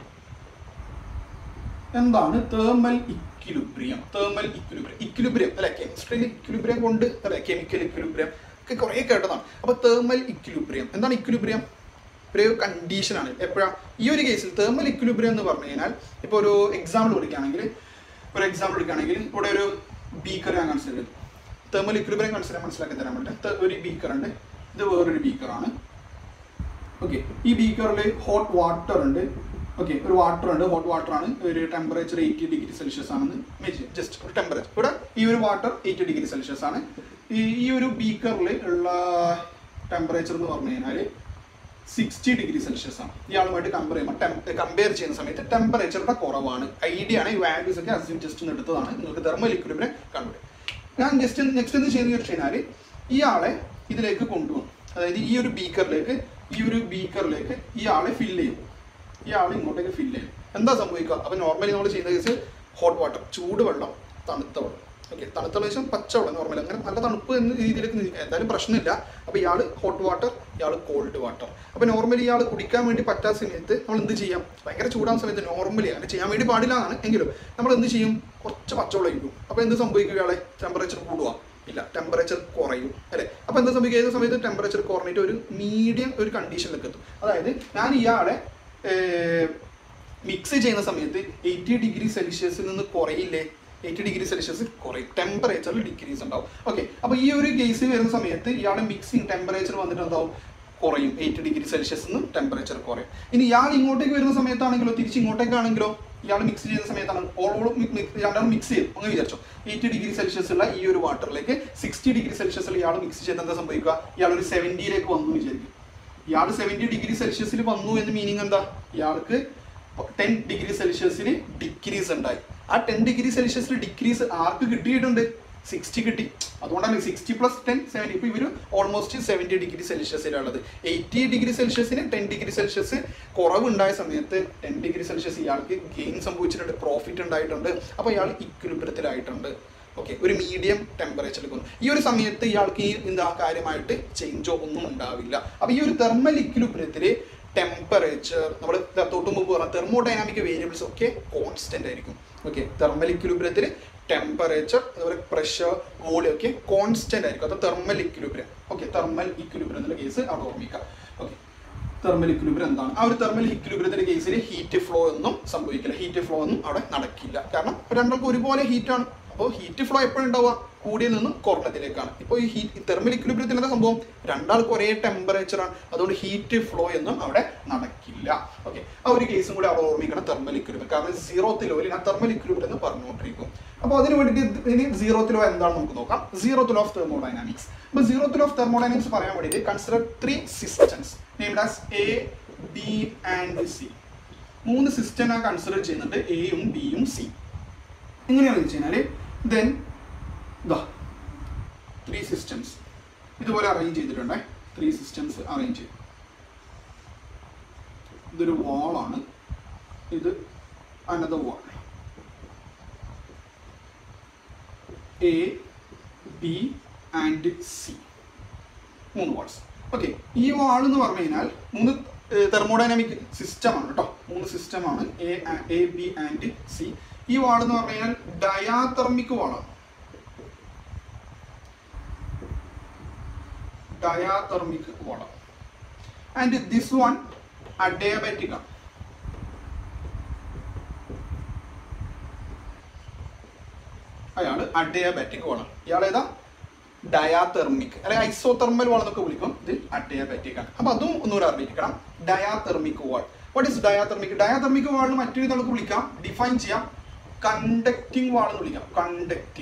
എന്താണ്? തേർമൽ ഇക്വിലിബ്രിയം അല്ലെ, കെമിസ്ട്രിയിൽ ഇക്വിലിബ്രിയം കൊണ്ട് അല്ലെ, കെമിക്കൽ ഇക്വിലിബ്രിയം ഒക്കെ കുറെ കേട്ടതാണ്. അപ്പൊ തേർമൽ ഇക്വിലിബ്രിയം എന്താണ്? ഇക്വിലിബ്രിയം ഒരു കണ്ടീഷനാണ്. എപ്പോഴാണ് ഈ ഒരു കേസിൽ തേർമൽ ഇക്വിലിബ്രിയം എന്ന് പറഞ്ഞു കഴിഞ്ഞാൽ, ഇപ്പോൾ ഒരു എക്സാമ്പിൾ എടുക്കുകയാണെങ്കിൽ ഇവിടെ ഒരു ബീക്കർ ഞാൻ കൺസിഡർ ചെയ്തു. തേർമൽ ഇക്വിലിബ്രിയം മനസ്സിലാക്കി തരാൻ വേണ്ടി ഒരു ബീക്കർ ഉണ്ട്, ഇത് വേറൊരു ബീക്കറാണ്. ഓക്കെ, ഈ ബീക്കറിൽ ഹോട്ട് വാട്ടർ ഉണ്ട്. ഓക്കെ, ഒരു വാട്ടർ ഉണ്ട്, ഹോട്ട് വാട്ടർ ആണ്, ഒരു ടെമ്പറേച്ചർ 80 ഡിഗ്രി സെൽഷ്യസ് ആണെന്ന് ജസ്റ്റ് ഒരു ടെമ്പറേച്ചർ. ഇവിടെ ഈ ഒരു വാട്ടർ 80 ഡിഗ്രി സെൽഷ്യസ് ആണ്. ഈ ഒരു ബീക്കറിൽ ഉള്ള ടെമ്പറേച്ചർ എന്ന് പറഞ്ഞു കഴിഞ്ഞാൽ 60 ഡിഗ്രി സെൽഷ്യസ് ആണ്. ഇയാളുമായിട്ട് കമ്പയർ ചെയ്യുന്ന സമയത്ത് ടെമ്പറേച്ചറുടെ കുറവാണ്. ഐഡിയ ആണ്, ഈ വാല്യൂസ് ഒക്കെ അസ്യൂം ജസ്റ്റ് ഒന്ന് എടുത്തതാണ്. നിങ്ങൾക്ക് തെർമൽ ഇക്വിലിബ്രിയം കണ്ടുപിടിക്കും. ഞാൻ നെക്സ്റ്റ് എന്ത് ചെയ്യുന്നത് വെച്ച് കഴിഞ്ഞാൽ ഇയാളെ ഇതിലേക്ക് കൊണ്ടുപോകും. അതായത് ഈ ഒരു ബീക്കറിലേക്ക് ഇയാളെ ഫില്ല് ചെയ്യും. ഇയാൾ ഇങ്ങോട്ടേക്ക് ഫില്ല് ചെയ്യും. എന്താ സംഭവിക്കുക? അപ്പോൾ നോർമലി നമ്മൾ ചെയ്യുന്ന കേസ് ഹോട്ട് വാട്ടർ, ചൂടുവെള്ളം, തണുത്ത വെള്ളം. ഓക്കെ, തണുത്ത വെള്ളം പച്ചവെള്ളം നോർമലി അങ്ങനെ നല്ല തണുപ്പ് എന്ന രീതിയിലേക്ക് എന്തായാലും പ്രശ്നമില്ല. അപ്പോൾ ഇയാൾ ഹോട്ട് വാട്ടർ, ഇയാൾ കോൾഡ് വാട്ടർ. അപ്പോൾ നോർമലി ഇയാൾ കുടിക്കാൻ വേണ്ടി പറ്റാത്ത സമയത്ത് നമ്മൾ എന്ത് ചെയ്യാം? ഭയങ്കര ചൂടാകുന്ന സമയത്ത് നോർമലി അങ്ങനെ ചെയ്യാൻ വേണ്ടി പാടില്ല എന്നാണ്, എങ്കിലും നമ്മൾ എന്ത് ചെയ്യും? കുറച്ച് പച്ചവെള്ളം ഇരിക്കും. അപ്പോൾ എന്ത് സംഭവിക്കും? ഇയാളെ ടെമ്പറേച്ചർ കൂടുക ഇല്ല, ടെമ്പറേച്ചർ കുറയും അല്ലേ. അപ്പോൾ എന്താ സംഭവിക്കുക? ഏത് സമയത്ത് ടെമ്പറേച്ചർ കുറഞ്ഞിട്ട് ഒരു മീഡിയം ഒരു കണ്ടീഷനിലേക്ക് എത്തും. അതായത് ഞാൻ ഇയാളെ മിക്സ് ചെയ്യുന്ന സമയത്ത് 80 ഡിഗ്രി സെൽഷ്യസിൽ നിന്ന് കുറയില്ലേ? 80 ഡിഗ്രി സെൽഷ്യസ് കുറയും, ടെമ്പറേച്ചറിൽ ഡിക്രീസ് ഉണ്ടാവും. ഓക്കെ, അപ്പോൾ ഈ ഒരു കേസ് വരുന്ന സമയത്ത് ഇയാളുടെ മിക്സിങ് ടെമ്പറേച്ചർ വന്നിട്ട് എന്താവും? കുറയും. 80 ഡിഗ്രി സെൽഷ്യസ് നിന്ന് ടെമ്പറേച്ചർ കുറയും. ഇനി ഇയാൾ ഇങ്ങോട്ടേക്ക് വരുന്ന സമയത്താണെങ്കിലോ, തിരിച്ച് ഇങ്ങോട്ടേക്കാണെങ്കിലോ, ഇയാൾ മിക്സ് ചെയ്യുന്ന സമയത്താണ് രണ്ടാളും മിക്സ് ചെയ്യും അങ്ങനെ വിചാരിച്ചോ. 80 ഡിഗ്രി സെൽഷ്യസ് ഉള്ള ഈ ഒരു വാട്ടറിലേക്ക് 60 ഡിഗ്രി സെൽഷ്യസിൽ ഇയാൾ മിക്സ് ചെയ്യുന്നത് എന്താ സംഭവിക്കുക? ഇയാൾ ഒരു 70ലേക്ക് വന്നു വിചാരിക്കും. ഇയാൾ 70 ഡിഗ്രി സെൽഷ്യസിൽ വന്നു എന്ന് മീനിങ് എന്താ? ഇയാൾക്ക് 10 ഡിഗ്രി സെൽഷ്യസിൽ ഡിക്രീസ് ഉണ്ടായി. ആ 10 ഡിഗ്രി സെൽഷ്യസിൽ ഡിക്രീസ് ആർക്ക് കിട്ടിയിട്ടുണ്ട്? 60 കിട്ടി. അതുകൊണ്ടാണ് 60 + 10 70. ഇപ്പോൾ ഇവർ ഓൾമോസ്റ്റ് 70 ഡിഗ്രി സെൽഷ്യസിലുള്ളത്. 80 ഡിഗ്രി സെൽഷ്യസിന് 10 ഡിഗ്രി സെൽഷ്യസ് കുറവുണ്ടായ സമയത്ത് 10 ഡിഗ്രി സെൽഷ്യസ് ഇയാൾക്ക് ഗെയിൻ സംഭവിച്ചിട്ടുണ്ട്, പ്രോഫിറ്റ് ഉണ്ടായിട്ടുണ്ട്. അപ്പോൾ ഇയാൾ ഇക്വിലിബ്രിയത്തിലായിട്ടുണ്ട്. ഓക്കെ, ഒരു മീഡിയം ടെമ്പറേച്ചറിൽ വന്നു. ഈ ഒരു സമയത്ത് ഇയാൾക്ക് എന്താ കാര്യമായിട്ട് ചേഞ്ചോ ഒന്നും ഉണ്ടാവില്ല. അപ്പോൾ ഈ ഒരു തെർമൽ ഇക്വിലിബ്രിയത്തിൽ ടെമ്പറേച്ചർ നമ്മൾ തൊട്ട് മുമ്പ് പറഞ്ഞ തെർമോഡൈനാമിക് വേരിയബിൾസ് ഒക്കെ കോൺസ്റ്റന്റ് ആയിരിക്കും. ഓക്കെ, തെർമൽ ഇക്വിലിബ്രിയത്തിൽ ടെമ്പറേച്ചർ അതുപോലെ പ്രഷർ വോളിയം ഒക്കെ കോൺസ്റ്റന്റ് ആയിരിക്കും. അത് തെർമൽ ഇക്വിലിബ്രിയം. ഓക്കെ, തെർമൽ ഇക്വിലിബ്രിയത്തിന്റെ കേസ് അവിടെ ഓർമ്മിക്കാം. ഓക്കെ, തെർമൽ ഇക്വിലിബ്രിയം എന്താണ്? ആ ഒരു തെർമൽ ഇക്വിലിബ്രിയത്തിന്റെ കേസിൽ ഹീറ്റ് ഫ്ലോ ഒന്നും സംഭവിക്കില്ല. ഹീറ്റ് ഫ്ലോ ഒന്നും അവിടെ നടക്കില്ല. കാരണം രണ്ടാൾക്കും ഒരുപോലെ ഹീറ്റാണ്. അപ്പോൾ ഹീറ്റ് ഫ്ലോ എപ്പോഴും ഉണ്ടാവുക? കൂടിയിൽ നിന്നും കുറഞ്ഞതിലേക്കാണ്. ഇപ്പോൾ ഈ തെർമൽ ഇക്വിലിബ്രിയത്തിൽ എന്താ സംഭവം? രണ്ടാൾക്ക് ഒരേ ടെമ്പറേച്ചറാണ്. അതുകൊണ്ട് ഹീറ്റ് ഫ്ലോ ഒന്നും അവിടെ നടക്കില്ല. ഓക്കെ, ആ ഒരു കേസും കൂടി അവിടെ ഓർമ്മിക്കണം, തെർമൽ ഇക്വിലിബ്രിയം. കാരണം 0th ലോയിൽ ഞാൻ തെർമൽ ഇക്വിലിബ്രിയം എന്ന് പറഞ്ഞുകൊണ്ടിരിക്കും. അപ്പോൾ അതിന് വേണ്ടിയിട്ട് ഇനി 0th ലോ എന്താണ് നമുക്ക് നോക്കാം. 0th law of thermodynamics. അപ്പോൾ 0th ലോ ഓഫ് തെർമോഡൈനാമിക്സ് പറയാൻ വേണ്ടിയിട്ട് consider 3 systems named as A, B and C. 3 system ഞാൻ കൺസിഡർ ചെയ്യുന്നുണ്ട്, എയും ബിയും സി. എങ്ങനെയാണെന്ന് വെച്ച് കഴിഞ്ഞാൽ ദെൻ 3 സിസ്റ്റംസ് ഇതുപോലെ അറേഞ്ച് ചെയ്തിട്ടുണ്ട്. 3 സിസ്റ്റംസ് അറേഞ്ച് ചെയ്തു. ഇതൊരു വാളാണ്, ഇത് another wall. A, B and C. 3 walls. Okay, ഈ വാൾ എന്ന് പറഞ്ഞു കഴിഞ്ഞാൽ 3 തെർമോഡൈനാമിക് സിസ്റ്റമാണ് കേട്ടോ. 3 സിസ്റ്റമാണ് A, B ആൻഡ് C. ഈ വാൾ എന്ന് പറഞ്ഞു കഴിഞ്ഞാൽ ഡയാതെർമിക് വാളാണ്. Diathermic water, and this one adiabatic. അയാൾ അഡിയാബാറ്റിക് വാളാണ്. ഇയാൾ ഏതാ? ഡയാതെർമിക് അല്ലെങ്കിൽ ഐസോതെർമൽ വാൾ എന്നൊക്കെ വിളിക്കും. ഇത് അഡിയാബാറ്റിക് ആണ്. അപ്പോൾ അതും ഒന്നുകൂടെ അറിഞ്ഞിരിക്കണം. Diathermic wall. What is diathermic? Diathermic വാളിന് മറ്റൊരു നമുക്ക് വിളിക്കാം, ഡിഫൈൻ ചെയ്യാം, കണ്ടക്റ്റിംഗ് വാൾ എന്ന് വിളിക്കാം. കണ്ടക്റ്റിംഗ്.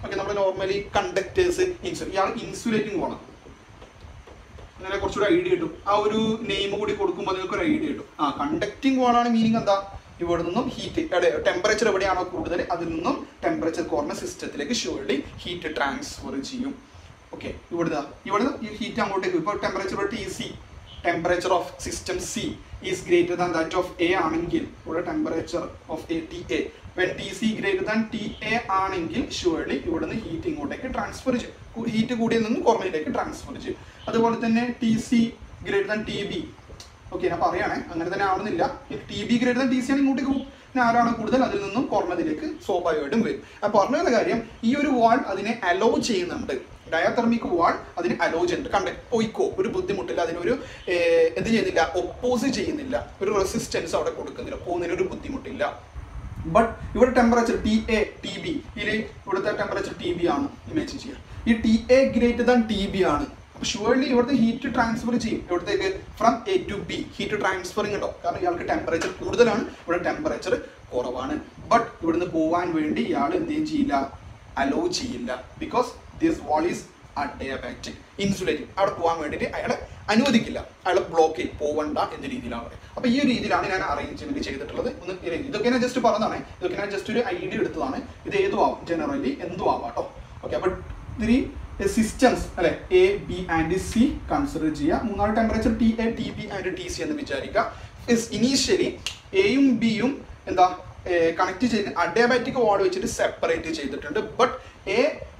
ഓക്കെ, നമ്മൾ നോർമലി കണ്ടക്ടേഴ്സ് ഇയാൾ ഇൻസുലേറ്റിംഗ് വാളാണ്. അങ്ങനെ കുറച്ചുകൂടി ഐഡിയ കിട്ടും. ആ ഒരു നെയിം കൂടി കൊടുക്കുമ്പോൾ നിങ്ങൾക്ക് ഒരു ഐഡിയ കിട്ടും. കണ്ടക്റ്റിംഗ് വാളാണ് മീനിങ് എന്താ, ഇവിടെ നിന്നും ഹീറ്റ് ടെമ്പറേച്ചർ എവിടെയാണോ കൂടുതൽ അതിൽ നിന്നും ടെമ്പറേച്ചർ കുറഞ്ഞ സിസ്റ്റത്തിലേക്ക് ഷുവർലി ഹീറ്റ് ട്രാൻസ്ഫർ ചെയ്യും. ഓക്കെ, ഇവിടുന്ന് ഈ ഹീറ്റ് അങ്ങോട്ടേക്ക് ഇപ്പോൾ temperature TC, temperature of system C is greater than that of A ആണെങ്കിൽ ഇവിടെ temperature of TA when TC greater than TA ആണെങ്കിൽ ഷുവർലി ഇവിടുന്ന് ഹീറ്റ് ഇങ്ങോട്ടേക്ക് ട്രാൻസ്ഫർ ചെയ്യും. ഹീറ്റ് കൂടിയിൽ നിന്നും കുറഞ്ഞതിലേക്ക് ട്രാൻസ്ഫർ ചെയ്യും. അതുപോലെ തന്നെ TC greater than TB. Okay, ഞാൻ പറയുകയാണെ അങ്ങനെ തന്നെ ആവുന്നില്ല. TB ഗ്രേറ്റർ ദാൻ TC ആണ് ഇങ്ങോട്ടേക്ക് പോകും. പിന്നെ ആരാണ് കൂടുതൽ അതിൽ നിന്നും കുറഞ്ഞതിലേക്ക് സ്വാഭാവികമായിട്ടും വരും. അപ്പോൾ പറഞ്ഞ കാര്യം ഈ ഒരു വാൾ അതിനെ അലോ ചെയ്യുന്നുണ്ട്. ഡയാതെർമിക് വാൾ അതിന് അലോ ചെയ്യുന്നുണ്ട്. പോയിക്കോ, ഒരു ബുദ്ധിമുട്ടില്ല, അതിനൊരു എന്ത് ചെയ്യുന്നില്ല, ഒപ്പോസ് ചെയ്യുന്നില്ല, ഒരു റെസിസ്റ്റൻസ് അവിടെ കൊടുക്കുന്നില്ല, പോകുന്നതിനൊരു ബുദ്ധിമുട്ടില്ല. ബട്ട് ഇവിടെ ടെമ്പറേച്ചർ TA TB ഇവിടുത്തെ ടെമ്പറേച്ചർ TB ആണ് ഇമേജിൻ ചെയ്യുക. ഈ TA ഗ്രേറ്റർ ദാൻ TB ആണ്. അപ്പോൾ ഷുവർലി ഇവിടുത്തെ ഹീറ്റ് ട്രാൻസ്ഫർ ചെയ്യും ഇവിടത്തേക്ക് from A to B. Heat transferring ഉണ്ടോ, കാരണം ഇയാൾക്ക് ടെമ്പറേച്ചർ കൂടുതലാണ്, ഇവിടെ ടെമ്പറേച്ചർ കുറവാണ്. ബട്ട് ഇവിടുന്ന് പോകാൻ വേണ്ടി ഇയാൾ എന്തെയും ചെയ്യില്ല, അലോ ചെയ്യില്ല. Because this wall is adiabatic, insulating. അവിടെ പോകാൻ വേണ്ടിയിട്ട് അയാളെ അനുവദിക്കില്ല, അയാളെ ബ്ലോക്ക് ചെയ്യും, പോവണ്ട എന്ന രീതിയിലാണ് പറയുന്നത്. അപ്പോൾ ഈ ഒരു രീതിയിലാണ് ഞാൻ അറേഞ്ച്മെന്റ് ചെയ്തിട്ടുള്ളത്. ഇതൊക്കെ ഞാൻ ജസ്റ്റ് പറഞ്ഞതാണ്, ഇതൊക്കെ ഞാൻ ജസ്റ്റ് ഒരു ഐഡിയ എടുത്തതാണ്. ഇത് ഏതും ആവും, ജനറലി എന്തും ആവാം കേട്ടോ. ഓക്കെ, അപ്പോൾ ഇതിന് സിസ്റ്റംസ് അല്ലെ A, B and C consider ചെയ്യുക. മൂന്നാല് temperature TA, TB and TC എന്ന് വിചാരിക്കുക. ഇനീഷ്യലി Aയും Bയും എന്താ കണക്ട് ചെയ്ത് അഡിയാബാറ്റിക് വാൾ വെച്ചിട്ട് സെപ്പറേറ്റ് ചെയ്തിട്ടുണ്ട്. But A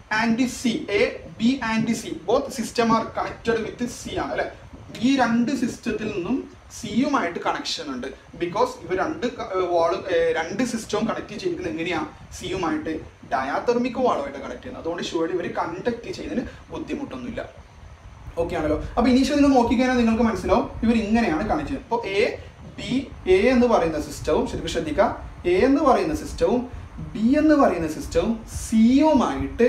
B and C both system are connected with C ആണ് അല്ലെ. ഈ രണ്ട് സിസ്റ്റത്തിൽ നിന്നും സിയുമായിട്ട് കണക്ഷൻ ഉണ്ട്. ബിക്കോസ് ഇവർ രണ്ട് സിസ്റ്റവും കണക്ട് ചെയ്തിരിക്കുന്നത് എങ്ങനെയാണ്, സിയുമായിട്ട് ഡയാതെർമിക് വാളുമായിട്ട് കണക്ട് ചെയ്യുന്നത്. അതുകൊണ്ട് ഷുവർലി ഇവർ കണ്ടക്ട് ചെയ്യുന്നതിന് ബുദ്ധിമുട്ടൊന്നുമില്ല. ഓക്കെ ആണല്ലോ. അപ്പോൾ ഇനീഷ്യൽ നിങ്ങൾ നോക്കിക്കഴിഞ്ഞാൽ നിങ്ങൾക്ക് മനസ്സിലാവും ഇവർ ഇങ്ങനെയാണ് കണക്ട് ചെയ്യുന്നത്. അപ്പോൾ A എന്ന് പറയുന്ന സിസ്റ്റവും ശരിക്കും ശ്രദ്ധിക്കുക, A എന്ന് പറയുന്ന സിസ്റ്റവും B എന്ന് പറയുന്ന സിസ്റ്റവും സിയുമായിട്ട്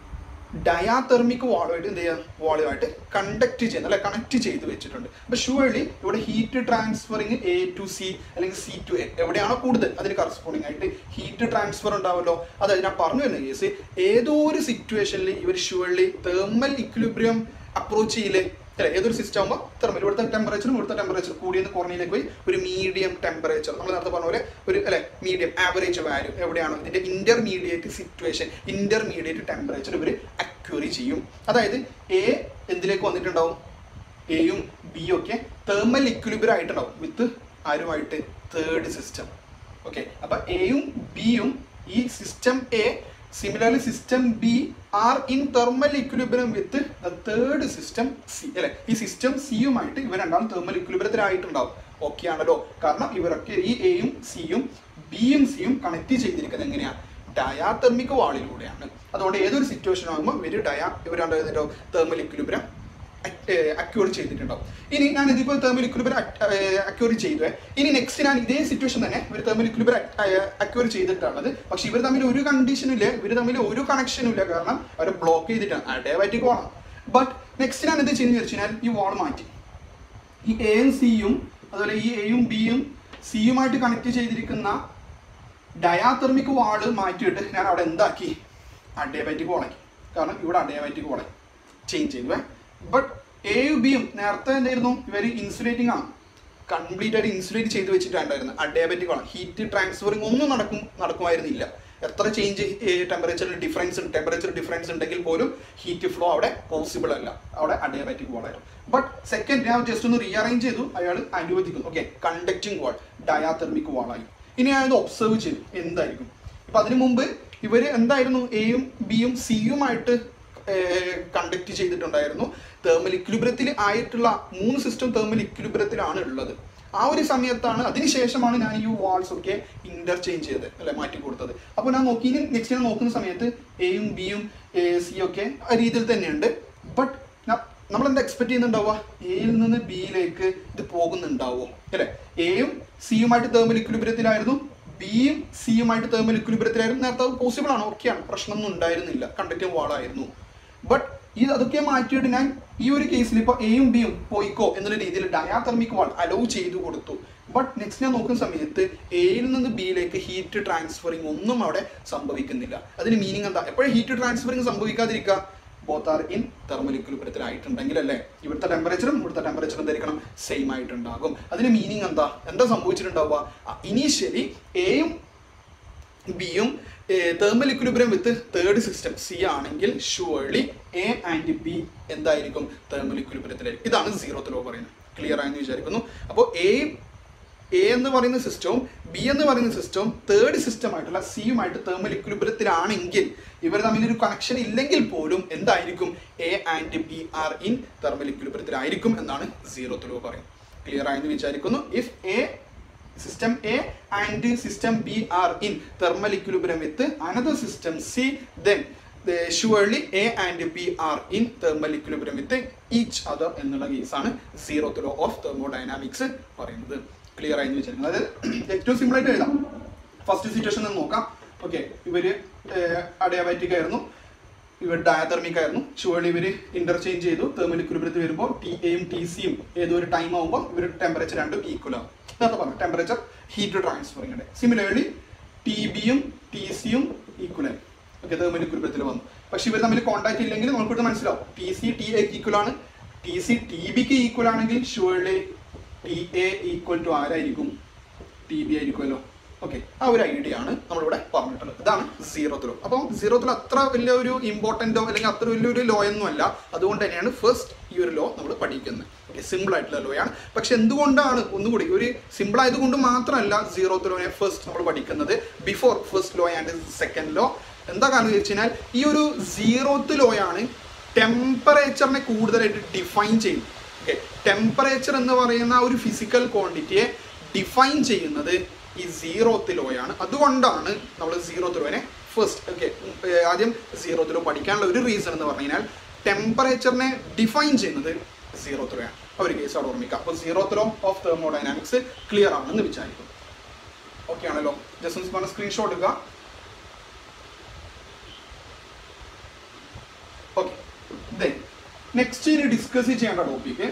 ഡയാതെർമിക് വാളുമായിട്ട് എന്ത് ചെയ്യുക, വാളുമായിട്ട് കണ്ടക്ട് ചെയ്യുന്നത് അല്ലെ, കണക്ട് ചെയ്ത് വെച്ചിട്ടുണ്ട്. അപ്പോൾ ഷുവർലി ഇവിടെ heat transferring A to C അല്ലെങ്കിൽ C to A എവിടെയാണോ കൂടുതൽ അതിന് കറസ്പോണ്ടിങ് ആയിട്ട് ഹീറ്റ് ട്രാൻസ്ഫർ ഉണ്ടാവുമല്ലോ. അതായത് ഞാൻ പറഞ്ഞു വരുന്ന കേസ് ഏതോ ഒരു സിറ്റുവേഷനിൽ ഇവർ ഷുവർലി തെർമൽ ഇക്വിലിബ്രിയം അപ്രോച്ച് ചെയ്യില്ലേ അല്ലെ. ഏതൊരു സിസ്റ്റം ആകുമ്പോൾ തെർമൽ ഇവിടുത്തെ ടെമ്പറേച്ചർ കൂടിയെന്ന് കുറഞ്ഞതിലേക്ക് പോയി ഒരു മീഡിയം ടെമ്പറേച്ചർ, നമ്മൾ നേരത്തെ പറഞ്ഞ പോലെ ഒരു അല്ലെ മീഡിയം ആവറേജ് വാല്യൂ എവിടെയാണോ ഇതിന്റെ ഇന്റർമീഡിയറ്റ് സിറ്റുവേഷൻ, ഇന്റർമീഡിയറ്റ് ടെമ്പറേച്ചർ ഇവർ അക്യൂറി ചെയ്യും. അതായത് A എന്തിലേക്ക് വന്നിട്ടുണ്ടാവും, Aയും Bയും ഒക്കെ തെർമൽ ഇക്വിലിബ്രിയം ആയിട്ടുണ്ടാവും വിത്ത് ആരുമായിട്ട്, തേർഡ് സിസ്റ്റം. ഓക്കെ, അപ്പൊ Aയും Bയും ഈ system A similarly system B are in thermal equilibrium with the third system C അല്ലെ. ഈ സിസ്റ്റം സിയുമായിട്ട് ഇവർ രണ്ടാളും തെർമൽ ഇക്വിലിബ്രിയത്തിലായിട്ടുണ്ടാവും. ഓക്കെ ആണല്ലോ, കാരണം ഇവരൊക്കെ ഈ Aയും Cയും Bയും Cയും കണക്ട് ചെയ്തിരിക്കുന്നത് എങ്ങനെയാണ്, ഡയാതെർമിക് വാളിലൂടെയാണ്. അതുകൊണ്ട് ഏതൊരു സിറ്റുവേഷൻ ആകുമ്പോൾ ഇവർ തെർമൽ ഇക്വിലിബ്രിയം അക്യൂർ ചെയ്തിട്ടുണ്ടാവും. ഇനി ഞാൻ ഇതിപ്പോൾ തെർമൽ ഇക്വിലിബ്രിയം അക്യൂർ ചെയ്തു. ഇനി നെക്സ്റ്റ് ഞാൻ ഇതേ സിറ്റുവേഷൻ തന്നെ ഇവർ തെർമൽ ഇക്വിലിബ്രിയം അക്യൂർ ചെയ്തിട്ടുള്ളത്. പക്ഷെ ഇവർ തമ്മിൽ ഒരു കണ്ടീഷനും ഇല്ല, ഇവർ തമ്മിൽ ഒരു കണക്ഷനും ഇല്ല, കാരണം അവർ ബ്ലോക്ക് ചെയ്തിട്ടാണ്, അഡിയാബാറ്റിക് വാളാണ്. ബട്ട് നെക്സ്റ്റ് ഞാൻ എന്ത് ചെയ്യുന്നത് വെച്ച് കഴിഞ്ഞാൽ ഈ വാൾ മാറ്റി ഈ Aയും Cയും അതുപോലെ ഈ Aയും Bയും Cയുമായിട്ട് കണക്ട് ചെയ്തിരിക്കുന്ന ഡയാതെർമിക് വാള് മാറ്റിയിട്ട് ഞാൻ അവിടെ എന്താക്കി, അഡിയാബാറ്റിക് വാളാക്കി. കാരണം ഇവിടെ അഡിയാബാറ്റിക് വാളായി ചേഞ്ച് ചെയ്തു. ബട്ട് Aയും Bയും നേരത്തെ എന്തായിരുന്നു, ഇവർ ഇൻസുലേറ്റിംഗ് ആണ്, കംപ്ലീറ്റ് ആയിട്ട് ഇൻസുലേറ്റ് ചെയ്ത് വെച്ചിട്ടുണ്ടായിരുന്നു. അഡിയാബാറ്റിക് ആണ്, ഹീറ്റ് ട്രാൻസ്ഫറിങ് ഒന്നും നടക്കുമായിരുന്നില്ല. എത്ര ചേഞ്ച് ടെമ്പറേച്ചർ ഡിഫറൻസ് ഉണ്ടെങ്കിൽ പോലും ഹീറ്റ് ഫ്ലോ അവിടെ പോസിബിൾ അല്ല, അവിടെ അഡിയാബാറ്റിക് വാളായിരുന്നു. ബട്ട് സെക്കൻഡ് ഞാൻ ജസ്റ്റ് ഒന്ന് റീഅറേഞ്ച് ചെയ്തു, അയാൾ അനുവദിക്കുന്നു. ഓക്കെ, കണ്ടക്റ്റിംഗ് വാൾ ഡയാതെർമിക് വാളായി. ഇനി ഞാനത് ഒബ്സർവ് ചെയ്തു എന്തായിരിക്കും. ഇപ്പൊ അതിനു മുമ്പ് ഇവർ എന്തായിരുന്നു, Aയും Bയും Cയുമായിട്ട് കണ്ടക്ട് ചെയ്തിട്ടുണ്ടായിരുന്നു. തെർമൽ ഇക്വിലിബ്രിയത്തിൽ ആയിട്ടുള്ള 3 സിസ്റ്റം തെർമൽ ഇക്വിലിബ്രിയത്തിലാണ് ഉള്ളത്. ആ ഒരു സമയത്താണ്, അതിനുശേഷമാണ് ഞാൻ ഈ വാൾസ് ഒക്കെ ഇന്റർചേഞ്ച് ചെയ്തത് അല്ലെ, മാറ്റി കൊടുത്തത്. അപ്പോൾ ഞാൻ നെക്സ്റ്റ് ഞാൻ നോക്കുന്ന സമയത്ത് Aയും Bയും Cയും ഒക്കെ ആ രീതിയിൽ തന്നെയുണ്ട്. ബട്ട് നമ്മളെന്താ എക്സ്പെക്ട് ചെയ്യുന്നുണ്ടാവുക, Aയിൽ നിന്ന് Bയിലേക്ക് ഇത് പോകുന്നുണ്ടാവോ അല്ലെ. Aയും Cയുമായിട്ട് തെർമൽ ഇക്വിലിബ്രിയത്തിലായിരുന്നു, Bയും Cയുമായിട്ട് തെർമൽ ഇക്വിലിബ്രിയത്തിലായിരുന്നു. നേരത്തെ അത് പോസിബിൾ ആണ്, ഓക്കെയാണ്, പ്രശ്നമൊന്നും ഉണ്ടായിരുന്നില്ല, കണ്ടക്റ്റിംഗ് വാളായിരുന്നു. ബട്ട് അതൊക്കെ മാറ്റിയിട്ട് ഞാൻ ഈ ഒരു കേസിൽ ഇപ്പോൾ Aയും Bയും പോയിക്കോ എന്നുള്ള രീതിയിൽ ഡയാതെർമിക് വാൾ അലോ ചെയ്തു കൊടുത്തു. ബട്ട് നെക്സ്റ്റ് ഞാൻ നോക്കുന്ന സമയത്ത് എയിൽ നിന്ന് ബിയിലേക്ക് ഹീറ്റ് ട്രാൻസ്ഫറിങ് ഒന്നും അവിടെ സംഭവിക്കുന്നില്ല. അതിന് മീനിങ് എന്താ? എപ്പോഴും ഹീറ്റ് ട്രാൻസ്ഫറിങ് സംഭവിക്കാതിരിക്കുക, ബോത്ത് ആർ ഇൻ തെർമൽ ഇക്വിലിബ്രിയത്തിലായിട്ടുണ്ടെങ്കിൽ അല്ലേ ഇവിടുത്തെ ടെമ്പറേച്ചറും ഇവിടുത്തെ ടെമ്പറേച്ചറും എന്തായിരിക്കണം സെയിം ആയിട്ടുണ്ടാകും. അതിന് മീനിങ് എന്താ സംഭവിച്ചിട്ടുണ്ടാവുക? ഇനീഷ്യലി എയും ബിയും thermal equilibrium with third system C ആണെങ്കിൽ ഷുവർലി എ ആൻഡ് ബി എന്തായിരിക്കും? തെർമൽ ഇക്വിലിബ്രിയത്തിലായിരിക്കും. ഇതാണ് സീറോത്ത് ലോ പറയുന്നത്. ക്ലിയർ ആയെന്ന് വിചാരിക്കുന്നു. അപ്പോൾ എ എന്ന് പറയുന്ന സിസ്റ്റവും ബി എന്ന് പറയുന്ന സിസ്റ്റവും തേർഡ് സിസ്റ്റം ആയിട്ടുള്ള സിയുമായിട്ട് തെർമൽ ഇക്വിലിബ്രിയത്തിലാണെങ്കിൽ ഇവർ തമ്മിലൊരു കണക്ഷൻ ഇല്ലെങ്കിൽ പോലും എന്തായിരിക്കും? A and B are in thermal ഇക്വിലിബ്രിയത്തിലായിരിക്കും എന്നാണ് സീറോത്ത് ലോ പറയുന്നത്. ക്ലിയർ ആയെന്ന് വിചാരിക്കുന്നു. If system A and system B are in thermal equilibrium with another system C, then surely A and B are in thermal equilibrium with each other എന്നുള്ള കേസാണ് zeroth law of thermodynamics പറയുന്നത്. Clear ആയെന്ന് വിചാരിക്കുന്നത്. അതായത് ഏറ്റവും simple ആയിട്ട് എഴുതാം. First situation നോക്കാം. ഓക്കെ, ഇവര് അഡിയാബാറ്റിക് ആയിരുന്നു, ഇവർ ഡയതെർമിക് ആയിരുന്നു. ഷുവർലി ഇവർ ഇന്റർചേഞ്ച് ചെയ്തു. തെർമൽ ഇക്വിലിബ്രിയത്തിൽ വരുമ്പോൾ ടി എയും ടി സിയും ഏതോ ഒരു ടൈം ആകുമ്പോൾ ഇവർ ടെമ്പറേച്ചർ രണ്ടും ഈക്വൽ ആകും. നേരത്തെ പറഞ്ഞു temperature heat transferring. Similarly T ബിയും ടി സിയും ഈക്വൽ ആയി. ഓക്കെ, തെർമൽ ഇക്വിലിബ്രിയത്തിൽ വന്നു. പക്ഷെ ഇവർ തമ്മിൽ കോൺടാക്ട് ഇല്ലെങ്കിൽ നമുക്ക് ഇത് മനസ്സിലാവും. ടി സി ടി എക്ക് ഈക്വൽ ആണ്, ടി സി ടി ബിക്ക് ഈക്വൽ ആണെങ്കിൽ surely T A equal to ആരായിരിക്കും? ടി ബി ആയിരിക്കുമല്ലോ. ഓക്കെ, ആ ഒരു ഐഡിയ ആണ് നമ്മളിവിടെ പറഞ്ഞിട്ടുള്ളത്. ഇതാണ് സീറോത്ത് ലോ. അപ്പം സീറോത്ത് ലോ അത്ര വലിയൊരു ഇമ്പോർട്ടൻറ്റോ അല്ലെങ്കിൽ അത്ര വലിയൊരു ലോ ഒന്നും അല്ല. അതുകൊണ്ട് തന്നെയാണ് ഫസ്റ്റ് ഈ ഒരു ലോ നമ്മൾ പഠിക്കുന്നത്. ഓക്കെ, സിമ്പിൾ ആയിട്ടുള്ള ലോ ആണ്. പക്ഷെ എന്തുകൊണ്ടാണ് ഒന്നുകൂടി ഒരു സിമ്പിൾ ആയതുകൊണ്ട് മാത്രമല്ല സീറോത്ത് ലോനെ ഫസ്റ്റ് നമ്മൾ പഠിക്കുന്നത് before first law and second law. എന്താ കാരണം എന്ന് വെച്ച് കഴിഞ്ഞാൽ ഈ ഒരു സീറോത്ത് ലോയാണ് ടെമ്പറേച്ചറിനെ കൂടുതലായിട്ട് ഡിഫൈൻ ചെയ്യുന്നത്. ഓക്കെ, ടെമ്പറേച്ചർ എന്ന് പറയുന്ന ഒരു ഫിസിക്കൽ ക്വാണ്ടിറ്റിയെ ഡിഫൈൻ ചെയ്യുന്നത് ഈ സീറോത്ത് ലോയാണ്. അതുകൊണ്ടാണ് നമ്മൾ സീറോത്ത് ലോനെ ഫസ്റ്റ് ആദ്യം സീറോത്ത് ലോ പഠിക്കാനുള്ള ഒരു റീസൺ എന്ന് പറഞ്ഞു കഴിഞ്ഞാൽ ടെമ്പറേച്ചറിനെ ഡിഫൈൻ ചെയ്യുന്നത് സീറോത്ത് ലോ ആണ്. ആ ഒരു കേസ് അവിടെ ഓർമ്മിക്കാം. അപ്പോൾ zeroth law of thermodynamics clear ആണെന്ന് വിചാരിക്കും. ഓക്കെ ആണല്ലോ. ജസ്റ്റ് പറഞ്ഞ സ്ക്രീൻഷോട്ട് എടുക്കുക. ഓക്കെ, ദെൻ നെക്സ്റ്റ് ഇനി ഡിസ്കസ് ചെയ്യേണ്ട ടോപ്പിക്ക്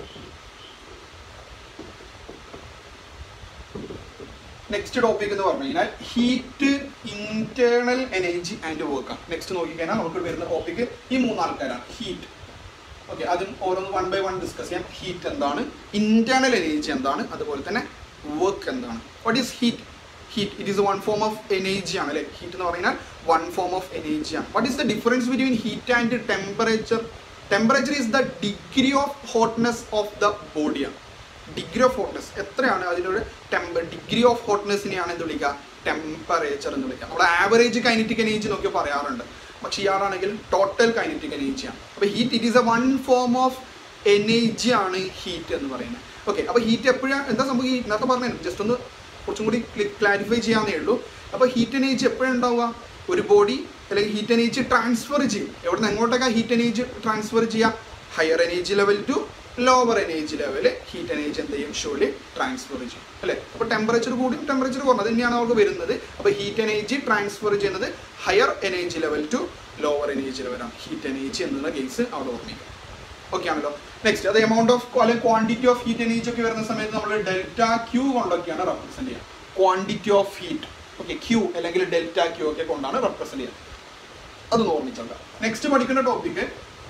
നെക്സ്റ്റ് ടോപ്പിക് എന്ന് പറഞ്ഞു കഴിഞ്ഞാൽ heat, internal energy and work. Next നോക്കിക്കഴിഞ്ഞാൽ നമുക്ക് വരുന്ന ടോപ്പിക്ക് ഈ മൂന്നാൾക്കാരാണ്. ഹീറ്റ്. ഓക്കെ, അതും ഓരോന്ന് വൺ ബൈ വൺ ഡിസ്കസ് ചെയ്യാം. ഹീറ്റ് എന്താണ്, ഇന്റേണൽ എനർജി എന്താണ്, അതുപോലെ തന്നെ വർക്ക് എന്താണ്. What is heat? Heat it is one form of energy ആണ് അല്ലേ. ഹീറ്റ് എന്ന് പറഞ്ഞാൽ വൺ ഫോം ഓഫ് എനർജി ആണ്. What is the difference between heat and temperature? Temperature is the degree of hotness of the ബോഡിയാണ്. Degree of hotness എത്രയാണ്? അതിനൊരു degree of ഹോട്ട്നെസ്സിനെയാണ് എന്ത് വിളിക്കുക? ടെമ്പറേച്ചർ എന്ന് വിളിക്കുക. നമ്മൾ ആവറേജ് കൈനറ്റിക് എനർജി നോക്കി പറയാറുണ്ട്. പക്ഷെ ഇയാളാണെങ്കിൽ ടോട്ടൽ കൈനറ്റിക് എനർജിയാണ്. അപ്പോൾ heat it is a one form of energy ആണ് ഹീറ്റ് എന്ന് പറയുന്നത്. ഓക്കെ, അപ്പോൾ ഹീറ്റ് എപ്പോഴും എന്താ സംഭവം? ഈ നേരത്തെ പറഞ്ഞു, ജസ്റ്റ് ഒന്ന് കുറച്ചും കൂടി ക്ലാരിഫൈ ചെയ്യാവുന്നേ ഉള്ളൂ. അപ്പോൾ ഹീറ്റ് എനർജി എപ്പോഴും ഉണ്ടാവുക? ഒരു ബോഡി അല്ലെങ്കിൽ ഹീറ്റ് എനർജി ട്രാൻസ്ഫർ ചെയ്യും. എവിടെ നിന്ന് എങ്ങോട്ടൊക്കെ ഹീറ്റ് എനർജി ട്രാൻസ്ഫർ ചെയ്യുക? Higher energy level to lower energy level heat energy എന്ത് ചെയ്യും? ഷോർലി ട്രാൻസ്ഫർ ചെയ്യും അല്ലേ. അപ്പോൾ ടെമ്പറേച്ചർ കൂടിയും ടെമ്പറേച്ചർ കുറഞ്ഞത് തന്നെയാണ് നമുക്ക് വരുന്നത്. അപ്പോൾ ഹീറ്റ് എനർജി ട്രാൻസ്ഫർ ചെയ്യുന്നത് higher energy level to lower energy ലെവലാണ് ഹീറ്റ് എനർജി എന്നുള്ള കേസ് അവിടെ ഓർമ്മിക്കുക. ഓക്കെ ആണല്ലോ. നെക്സ്റ്റ് അത് എമൗണ്ട് ഓഫ് അല്ലെങ്കിൽ ക്വാണ്ടിറ്റി ഓഫ് ഹീറ്റ് എനർജി ഒക്കെ വരുന്ന സമയത്ത് നമ്മൾ ഡെൽറ്റ ക്യൂ കൊണ്ടൊക്കെയാണ് റെപ്രസെന്റ് ചെയ്യുക. Quantity of heat okay Q അല്ലെങ്കിൽ ഡെൽറ്റ ക്യൂ ഒക്കെ കൊണ്ടാണ് റെപ്രസെന്റ് ചെയ്യുക. അതൊന്ന് ഓർമ്മിച്ചോണ്ട. നെക്സ്റ്റ് പഠിക്കുന്ന ടോപ്പിക്ക്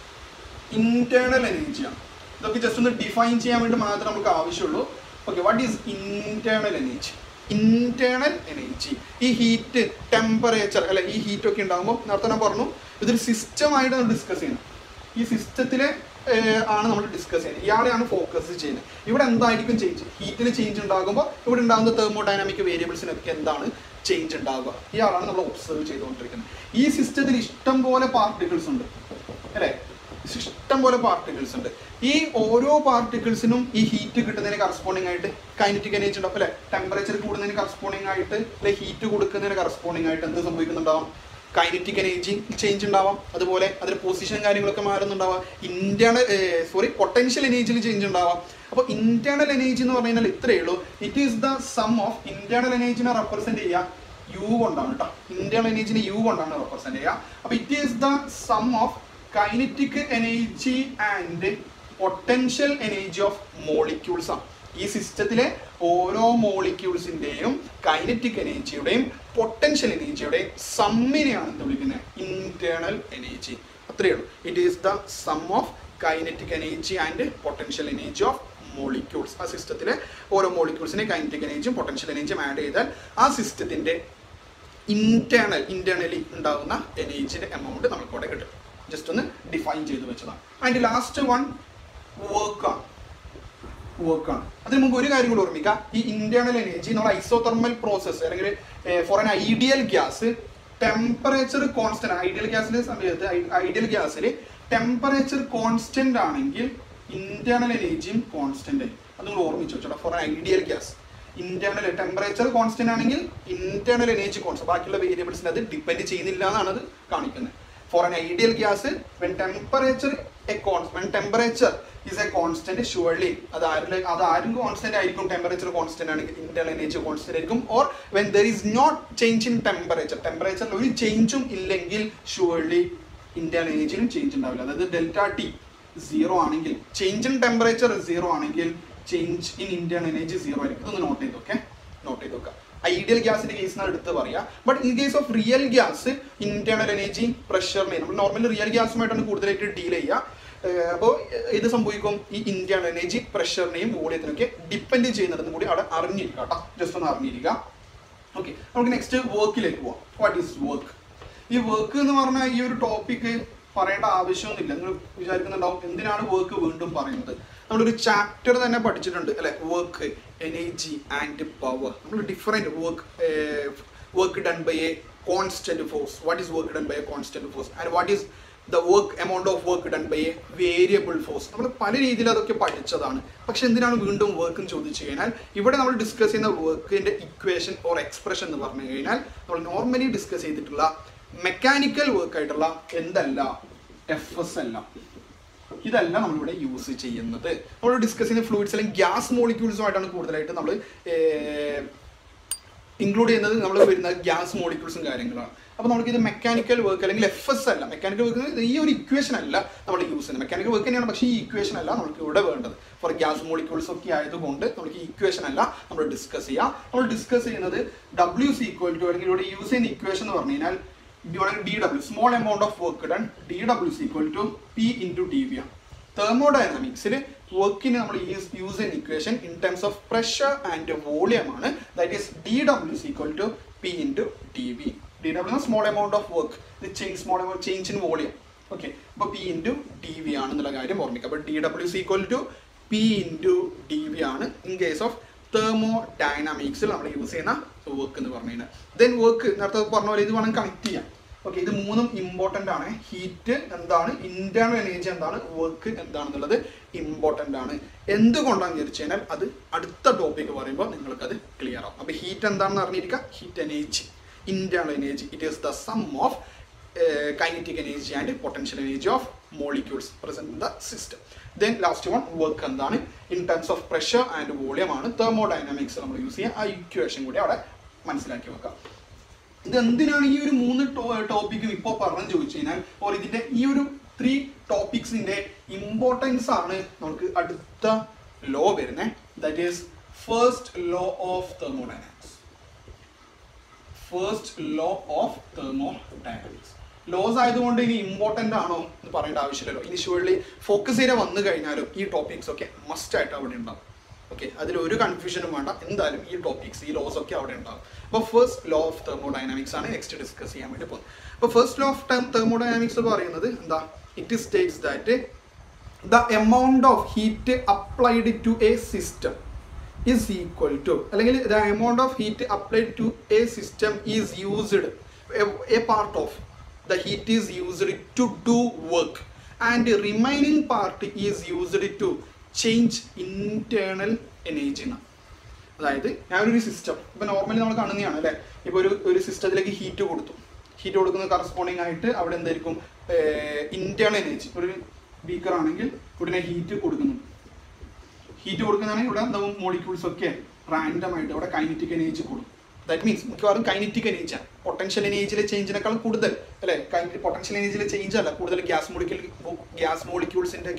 ഇന്റേണൽ എനർജിയാണ്. ഇതൊക്കെ ജസ്റ്റ് ഒന്ന് ഡിഫൈൻ ചെയ്യാൻ വേണ്ടി മാത്രമേ നമുക്ക് ആവശ്യമുള്ളൂ. Okay, what is internal energy? Internal energy ഈ ഹീറ്റ് ടെമ്പറേച്ചർ അല്ലെ ഈ ഹീറ്റ് ഒക്കെ ഉണ്ടാകുമ്പോൾ നേരത്തെ ഞാൻ പറഞ്ഞു ഇതൊരു സിസ്റ്റമായിട്ട് നമ്മൾ ഡിസ്കസ് ചെയ്യണം. ഈ സിസ്റ്റത്തിലെ ആണ് നമ്മൾ ഡിസ്കസ് ചെയ്യുന്നത്. ഇയാളെയാണ് ഫോക്കസ് ചെയ്യുന്നത്. ഇവിടെ എന്തായിരിക്കും ചേഞ്ച്? ഹീറ്റിൽ ചേഞ്ച് ഉണ്ടാകുമ്പോൾ ഇവിടെ ഉണ്ടാകുന്ന തെർമോഡൈനാമിക് വേരിയബിൾസിനൊക്കെ എന്താണ് ചേഞ്ച് ഉണ്ടാകുക? ഇയാളാണ് നമ്മൾ ഒബ്സർവ് ചെയ്തുകൊണ്ടിരിക്കുന്നത്. ഈ സിസ്റ്റത്തിൽ ഇഷ്ടം പോലെ പാർട്ടിക്കിൾസ് ഉണ്ട് അല്ലേ. ഇഷ്ടം പോലെ പാർട്ടിക്കിൾസ് ഉണ്ട്. ഈ ഓരോ പാർട്ടിക്കിൾസിനും ഈ ഹീറ്റ് കിട്ടുന്നതിന് കറസ്പോണ്ടിങ് ആയിട്ട് കൈനറ്റിക് എനർജി ഉണ്ടാവും അല്ലെ. ടെമ്പറേച്ചർ കൂടുന്നതിന് കറസ്പോണ്ടിങ് ആയിട്ട് അല്ലെ ഹീറ്റ് കൊടുക്കുന്നതിന് കറസ്പോണ്ടിങ് ആയിട്ട് എന്ത് സംഭവിക്കുന്നുണ്ടാവും? കൈനറ്റിക് എനർജി ചേഞ്ച് ഉണ്ടാവാം. അതുപോലെ അതിന്റെ പൊസിഷൻ കാര്യങ്ങളൊക്കെ മാറുന്നുണ്ടാവാം. പൊട്ടൻഷ്യൽ എനർജിയിൽ ചേഞ്ച് ഉണ്ടാവാം. അപ്പോൾ ഇന്റേണൽ എനർജി എന്ന് പറഞ്ഞു കഴിഞ്ഞാൽ ഇത്രയേ ഉള്ളൂ. It is the sum of internal എനർജിനെ റെപ്രസെന്റ് ചെയ്യുക യു കൊണ്ടാണ് കേട്ടോ. ഇന്റേണൽ എനർജിനെ യു കൊണ്ടാണ് റെപ്രസെന്റ് ചെയ്യുക. അപ്പോൾ it is the sum of kinetic energy and potential energy of molecules ആണ്. ഈ സിസ്റ്റത്തിലെ ഓരോ മോളിക്യൂൾസിന്റെയും കൈനറ്റിക് എനർജിയുടെയും പൊട്ടൻഷ്യൽ എനർജിയുടെയും സമ്മിനെയാണ് എന്ത് വിളിക്കുന്നത്? Internal energy. അത്രയേ ഉള്ളൂ. It is the sum of kinetic energy and potential energy of molecules. ആ സിസ്റ്റത്തിലെ ഓരോ മോളിക്യൂൾസിനെ കൈനറ്റിക് എനർജിയും പൊട്ടൻഷ്യൽ എനർജിയും ആഡ് ചെയ്താൽ ആ സിസ്റ്റത്തിന്റെ ഇന്റേണലി ഉണ്ടാകുന്ന എനർജിയുടെ എമൗണ്ട് നമുക്ക് ഇവിടെ കിട്ടും. ജസ്റ്റ് ഒന്ന് ഡിഫൈൻ ചെയ്ത് വെച്ചതാണ്. ആൻഡ് ലാസ്റ്റ് വൺ വർക്കാണ്. അതിന് മുമ്പ് ഒരു കാര്യം കൂടി ഓർമ്മിക്കുക. ഈ ഇന്റേണൽ എനർജി നമ്മൾ ഐസോതെർമൽ പ്രോസസ്സ് അല്ലെങ്കിൽ for an ideal gas temperature constant, ideal ഗ്യാസിന്റെ സമയത്ത് ഐഡിയൽ ഗ്യാസിൽ ടെമ്പറേച്ചർ കോൺസ്റ്റന്റ് ആണെങ്കിൽ ഇന്റേണൽ എനർജിയും കോൺസ്റ്റന്റ് ആയി. അത് നിങ്ങൾ ഓർമ്മിച്ചു വെച്ചോട്ടോ. For an ideal gas internal temperature constant ആണെങ്കിൽ ഇന്റേണൽ എനർജി കോൺസ്റ്റന്റ്, ബാക്കിയുള്ള വേരിയബിൾസിന് അത് ഡിപ്പെൻഡ് ചെയ്യുന്നില്ല എന്നാണ് അത് കാണിക്കുന്നത്. For an ideal gas when temperature is a constant, surely അത് ആരും കോൺസ്റ്റന്റ് ആയിരിക്കും. ടെമ്പറേച്ചർ കോൺസ്റ്റന്റ് ആണെങ്കിൽ ഇന്റേണൽ എനർജി കോൺസ്റ്റന്റ് ആയിരിക്കും. Or when there is not change in ടെമ്പറേച്ചറിൽ ഒരു ചേഞ്ചും ഇല്ലെങ്കിൽ ഷുവർലി ഇന്റേണൽ എനർജിയിലും ചേഞ്ച് ഉണ്ടാവില്ല. അതായത് ഡെൽറ്റ ടി 0 ആണെങ്കിൽ, ചേഞ്ച് ഇൻ ടെമ്പറേച്ചർ 0 ആണെങ്കിൽ ചേഞ്ച് ഇൻ ഇന്റേണൽ എനർജി 0 ആയിരിക്കും. ഇതൊന്ന് നോട്ട് ചെയ്ത് നോക്കാം. ഐഡിയൽ ഗ്യാസിന്റെ കേസിനാണ് എടുത്ത് പറയാം. But in case of real gas internal energy പ്രഷറിനെ നമ്മൾ നോർമലി റിയൽ ഗ്യാസുമായിട്ടാണ് കൂടുതലായിട്ട് ഡീൽ ചെയ്യുക. അപ്പോൾ ഇത് സംഭവിക്കും, ഈ ഇന്റേണൽ എനർജി പ്രഷറിനെയും വോളിയത്തിനൊക്കെ ഡിപ്പെൻഡ് ചെയ്യുന്നതെന്ന് കൂടി അവിടെ അറിഞ്ഞിരിക്കുക കേട്ടോ. ജസ്റ്റ് ഒന്ന് അറിഞ്ഞിരിക്കുക. ഓക്കെ, നമുക്ക് നെക്സ്റ്റ് വർക്കിലേക്ക് പോവാം. What is work? ഈ വർക്ക് എന്ന് പറഞ്ഞാൽ ഈ ഒരു ടോപ്പിക്ക് പറയേണ്ട ആവശ്യമൊന്നുമില്ല. നിങ്ങൾ വിചാരിക്കുന്നുണ്ടാവും എന്തിനാണ് വർക്ക് വീണ്ടും പറയുന്നത്. നമ്മളൊരു ചാപ്റ്റർ തന്നെ പഠിച്ചിട്ടുണ്ട് അല്ലെ, വർക്ക്, എനർജി ആൻഡ് പവർ. നമ്മൾ different work done by a constant force. What is work done by a constant force and what is the work amount of work done by a variable force. നമ്മൾ പല രീതിയിൽ അതൊക്കെ പഠിച്ചതാണ്. പക്ഷെ എന്തിനാണ് വീണ്ടും work എന്ന് ചോദിച്ചു കഴിഞ്ഞാൽ, ഇവിടെ നമ്മൾ ഡിസ്കസ് ചെയ്യുന്ന വർക്കിന്റെ ഇക്വേഷൻ ഓർ എക്സ്പ്രഷൻ എന്ന് പറഞ്ഞു കഴിഞ്ഞാൽ നമ്മൾ നോർമലി ഡിസ്കസ് ചെയ്തിട്ടുള്ള മെക്കാനിക്കൽ വർക്ക് ആയിട്ടുള്ള എന്തല്ല, എഫ്എസ് അല്ല, ഇതല്ല നമ്മളിവിടെ യൂസ് ചെയ്യുന്നത്. നമ്മൾ ഡിസ്കസ് ചെയ്യുന്ന ഫ്ലൂയിഡ്സ് അല്ലെങ്കിൽ ഗ്യാസ് മോളിക്യൂൾസുമായിട്ടാണ് കൂടുതലായിട്ട് നമ്മൾ ഇൻക്ലൂഡ് ചെയ്യുന്നത്. നമ്മൾ വരുന്ന ഗ്യാസ് മോളിക്യൂൾസും കാര്യങ്ങളാണ്. അപ്പോൾ നമുക്ക് ഇത് മെക്കാനിക്കൽ വർക്ക് അല്ലെങ്കിൽ എഫ്എസ് അല്ല. മെക്കാനിക്കൽ വർക്ക് ഈ ഒരു ഇക്വേഷൻ അല്ല നമ്മൾ യൂസ് ചെയ്യുന്നത്. മെക്കാനിക്കൽ വർക്ക് തന്നെയാണ്, പക്ഷേ ഈ ഇക്വേഷൻ അല്ല നമുക്ക് ഇവിടെ വേണ്ടത്. ഫോർ ഗ്യാസ് മോളിക്യൂൾസ് ഒക്കെ ആയതുകൊണ്ട് നമുക്ക് ഈ ഇക്വേഷൻ അല്ല നമ്മൾ ഡിസ്കസ് ചെയ്യുക. നമ്മൾ ഡിസ്കസ് ചെയ്യുന്നത് W is equal to, അല്ലെങ്കിൽ ഇവിടെ യൂസ് ചെയ്യുന്ന ഇക്വേഷൻ എന്ന് പറഞ്ഞു കഴിഞ്ഞാൽ DW, small amount of work done, DW is equal to P into dV. Thermodynamics വർക്കിന് നമ്മൾ യൂസ് ചെയ്യുന്ന equation in terms of pressure and volume ആണ്. That is DW is equal to P into dV. DW is small amount of work, the small amount change in volume. Okay, അപ്പോൾ P into dV ആണെന്നുള്ള കാര്യം ഓർമ്മിക്കുക. അപ്പോൾ DW is equal to P into dV ആണ് in case of തെർമോഡൈനാമിക്സിൽ നമ്മൾ use ചെയ്യുന്ന work എന്ന് പറഞ്ഞു കഴിഞ്ഞാൽ. ദെൻ വർക്ക് നേരത്തെ പറഞ്ഞ പോലെ ഇത് വേണം കണക്ട് ചെയ്യാം. ഓക്കെ, ഇത് മൂന്നും ഇമ്പോർട്ടൻ്റ് ആണ്. ഹീറ്റ് എന്താണ്, ഇന്റേണൽ എനർജി എന്താണ്, വർക്ക് എന്താണെന്നുള്ളത് ഇമ്പോർട്ടൻ്റ് ആണ്. എന്തുകൊണ്ടാണെന്ന് വിചാരിച്ചു കഴിഞ്ഞാൽ അത് അടുത്ത ടോപ്പിക്ക് പറയുമ്പോൾ നിങ്ങൾക്കത് ക്ലിയർ ആവും. അപ്പോൾ ഹീറ്റ് എന്താണെന്ന് അറിഞ്ഞിരിക്കുക. Heat energy, internal energy, it is the sum of kinetic energy and potential energy of molecules present in the system. Then last one, work എന്താണ്, in terms of pressure and volume ആണ്. thermodynamics നമ്മൾ use ചെയ്യുക. ആ equation കൂടി അവിടെ മനസ്സിലാക്കി വെക്കാം. ഇത് എന്തിനാണ് ഈ ഒരു 3 ടോപ്പിക്കും ഇപ്പോൾ പറഞ്ഞു ചോദിച്ചു കഴിഞ്ഞാൽ, ഓർ ഇതിന്റെ ഈ ഒരു 3 ടോപ്പിക്സിന്റെ ഇമ്പോർട്ടൻസ് ആണ് നമുക്ക് അടുത്ത ലോ വരുന്നത്. That is first law of thermodynamics. First law of thermodynamics. Laws ആയതുകൊണ്ട് ഇനി ഇമ്പോർട്ടൻ്റ് ആണോ എന്ന് പറയേണ്ട ആവശ്യമില്ലല്ലോ. ഇനി ഷുവർലി ഫോക്കസ് ഏരിയ വന്നു കഴിഞ്ഞാലും ഈ ടോപ്പിക്സ് ഒക്കെ മസ്റ്റ് ആയിട്ട് അവിടെ ഉണ്ടാവും. ഓക്കെ, അതിലൊരു കൺഫ്യൂഷനും വേണ്ട. എന്തായാലും ഈ ടോപ്പിക്സ്, ഈ ലോസ് ഒക്കെ അവിടെ ഉണ്ടാവും. അപ്പോൾ ഫസ്റ്റ് ലോ ഓഫ് തെർമോഡൈനാമിക്സ് ആണ് നെക്സ്റ്റ് ഡിസ്കസ് ചെയ്യാൻ വേണ്ടി പോകുന്നത്. അപ്പോൾ ഫസ്റ്റ് ലോ ഓഫ് തെർമോഡൈനാമിക്സ് പറയുന്നത് എന്താ, it states that the amount of heat applied to a system is equal to, അല്ലെങ്കിൽ the amount of heat applied to a system is used, a part of the heat is used to do work and the remaining part is used to change internal energy. അതായത് ഞാനൊരു system ഇപ്പോൾ normally നമ്മൾ കാണുന്നതാണ് അല്ലേ. ഇപ്പോൾ ഒരു സിസ്റ്റത്തിലേക്ക് heat കൊടുക്കുന്ന കറസ്പോണ്ടിങ് ആയിട്ട് അവിടെ എന്തായിരിക്കും, ഇന്റേണൽ എനർജി. ഒരു ബീക്കർ ആണെങ്കിൽ ഉടനെ ഹീറ്റ് കൊടുക്കുന്നതാണെങ്കിൽ ഇവിടെ എന്താവും, മോളിക്യൂൾസ് ഒക്കെ റാൻഡം ആയിട്ട് അവിടെ കൈനറ്റിക് എനർജി കൂടും. ദാറ്റ് മീൻസ് മിക്കവാറും കൈനറ്റിക് എനർജിയാണ്. പൊട്ടൻഷ്യൽ എനർജിയിലെ ചേഞ്ചിനേക്കാൾ കൂടുതൽ അല്ലേ, പൊട്ടൻഷ്യൽ എനർജിയിലെ ചേഞ്ച് അല്ല കൂടുതൽ ഗ്യാസ് മോളിക്യൂൾസിൻ്റെ ഒക്കെ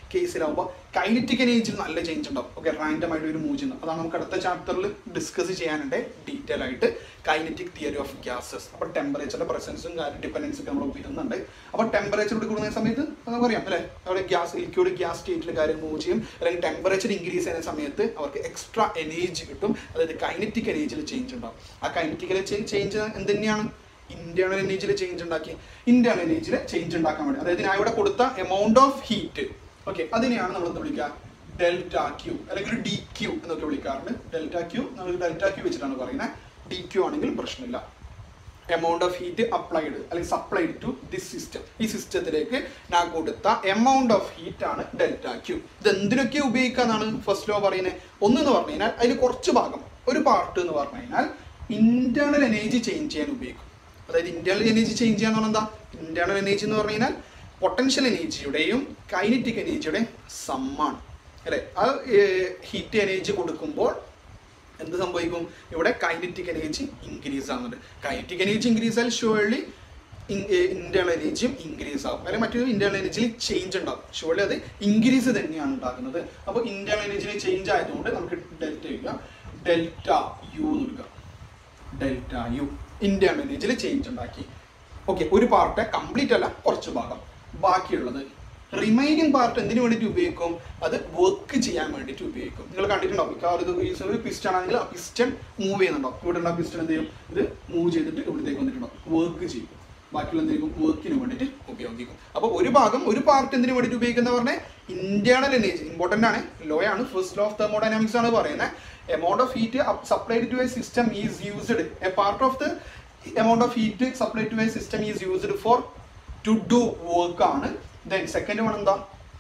കേസിലാവുമ്പോൾ കൈനറ്റിക് എനർജിയിൽ നല്ല ചേഞ്ച് ഉണ്ടാവും. ഓക്കെ, റാൻഡം ആയിട്ട് ഒരു മൂവ് ഉണ്ടാവും. അതാണ് നമുക്ക് അടുത്ത ചാപ്റ്ററിൽ ഡിസ്കസ് ചെയ്യാനുണ്ട് ഡീറ്റെയിൽ ആയിട്ട് കൈനറ്റിക് തിയറി ഓഫ് ഗ്യാസസ്. അപ്പോൾ ടെമ്പറേച്ചറിന്റെ പ്രസൻസും ഡിപ്പെൻഡൻസും ഒക്കെ നമ്മൾ വരുന്നുണ്ട്. അപ്പോൾ ടെമ്പറേച്ചർ കൂടുന്ന സമയത്ത് നമുക്കറിയാം അല്ലേ, അവിടെ ലിക്വിഡ് ഗ്യാസ് സ്റ്റേറ്റിൽ കാര്യം മൂവ് ചെയ്യും. അല്ലെങ്കിൽ ടെമ്പറേച്ചർ ഇൻക്രീസ് ചെയ്യുന്ന സമയത്ത് അവർക്ക് എക്സ്ട്രാ എനർജി കിട്ടും. അതായത് കൈനറ്റിക് എനർജിയിൽ ചേഞ്ച് ഉണ്ടാവും. ആ കൈനറ്റിക്കൽ ചേഞ്ച് എന്ത് തന്നെയാണ്? ഇന്റേണൽ എനർജിയിൽ ചേഞ്ച് ഉണ്ടാക്കി. ഇന്റേണൽ എനർജിയിൽ ചേഞ്ച് ഉണ്ടാക്കാൻ വേണ്ടി, അതായത് ഞാൻ ഇവിടെ കൊടുത്ത എമൗണ്ട് ഓഫ് ഹീറ്റ്, ഓക്കെ, അതിനെയാണ് നമ്മൾ എന്ത് വിളിക്കുക? ഡെൽറ്റ ക്യൂ അല്ലെങ്കിൽ ഡി ക്യൂ എന്നൊക്കെ വിളിക്കാറുണ്ട്. ഡെൽറ്റ ക്യൂ നമ്മൾ ഡെൽറ്റ ക്യൂ വെച്ചിട്ടാണ് പറയുന്നത്. ഡി ക്യൂ ആണെങ്കിൽ പ്രശ്നമില്ല. എമൗണ്ട് ഓഫ് ഹീറ്റ് അപ്ലൈഡ് അല്ലെങ്കിൽ സപ്ലൈഡ് ടു ദിസ് സിസ്റ്റം. ഈ സിസ്റ്റത്തിലേക്ക് ഞാൻ കൊടുത്ത എമൗണ്ട് ഓഫ് ഹീറ്റ് ആണ് ഡെൽറ്റ ക്യൂ. ഇത് എന്തിനൊക്കെ ഉപയോഗിക്കാന്നാണ് ഫസ്റ്റ് ലോ പറയുന്നത്? ഒന്നെന്ന് പറഞ്ഞു കഴിഞ്ഞാൽ അതിൽ കുറച്ച് ഭാഗം, ഒരു പാർട്ട് എന്ന് പറഞ്ഞു കഴിഞ്ഞാൽ ഇന്റേണൽ എനർജി ചേഞ്ച് ചെയ്യാൻ ഉപയോഗിക്കും. അതായത് ഇന്റേണൽ എനർജി ചേഞ്ച് ചെയ്യാന്ന് പറഞ്ഞാൽ എന്താ? ഇന്റേണൽ എനർജി എന്ന് പറഞ്ഞു കഴിഞ്ഞാൽ പൊട്ടൻഷ്യൽ എനർജിയുടെയും കൈനറ്റിക് എനർജിയുടെയും സമ്മാണ് അല്ലേ. ആ ഹീറ്റ് എനർജി കൊടുക്കുമ്പോൾ എന്ത് സംഭവിക്കും? ഇവിടെ കൈനറ്റിക് എനർജി ഇൻക്രീസ് ആകുന്നുണ്ട്. കൈനറ്റിക് എനർജി ഇൻക്രീസ് ആയാൽ ഷുവർലി ഇന്റേണൽ എനർജിയും ഇൻക്രീസ് ആകും. അല്ലെങ്കിൽ മറ്റൊരു ഇന്റേണൽ എനർജിയിൽ ചേഞ്ച് ഉണ്ടാകും. ഷുവർലി അത് ഇൻക്രീസ് തന്നെയാണ് ഉണ്ടാകുന്നത്. അപ്പോൾ ഇന്റേണൽ എനർജിയിൽ ചേഞ്ച് ആയതുകൊണ്ട് നമുക്ക് ഡെൽറ്റ എഴുതാം. ഡെൽറ്റ യു കൊടുക്കുക. ഡെൽറ്റ യു ഇന്റേണൽ എനർജിയിൽ ചേഞ്ച് ഉണ്ടാക്കി. ഓക്കെ, ഒരു പാർട്ട് കംപ്ലീറ്റ് അല്ല, കുറച്ച് ഭാഗം. ബാക്കിയുള്ളത് റിമൈനിങ് പാർട്ട് എന്തിനു വേണ്ടിയിട്ട് ഉപയോഗിക്കും? അത് വർക്ക് ചെയ്യാൻ വേണ്ടിയിട്ട് ഉപയോഗിക്കും. നിങ്ങൾ കണ്ടിട്ടുണ്ടാവും, മിക്കവാറും ഒരു പിസ്റ്റൺ ആണെങ്കിൽ ആ പിസ്റ്റൺ മൂവ് ചെയ്യുന്നുണ്ടാവും. ഇവിടെ ഉള്ള പിസ്റ്റൺ എന്ത് ചെയ്യും? ഇത് മൂവ് ചെയ്തിട്ട് ഇവിടത്തേക്ക് വന്നിട്ടുണ്ടാവും, വർക്ക് ചെയ്യും. ബാക്കിയുള്ള എന്തെങ്കിലും വർക്കിന് വേണ്ടിയിട്ട് ഉപയോഗിക്കും. അപ്പോൾ ഒരു ഭാഗം, ഒരു പാർട്ട് എന്തിനു വേണ്ടിയിട്ട് ഉപയോഗിക്കുന്ന പറഞ്ഞാൽ ഇന്റേണൽ എനർജി ഇമ്പോർട്ടൻ്റ് ആണ്. ലോ ആണ്, ഫസ്റ്റ് ലോ ഓഫ് തെർമോഡൈനാമിക്സ് ആണ് പറയുന്നത്. Amount of heat supplied to a system is used, a part of the amount of heat supplied to a system is used for to do work ആണ്. Then second one എന്താ?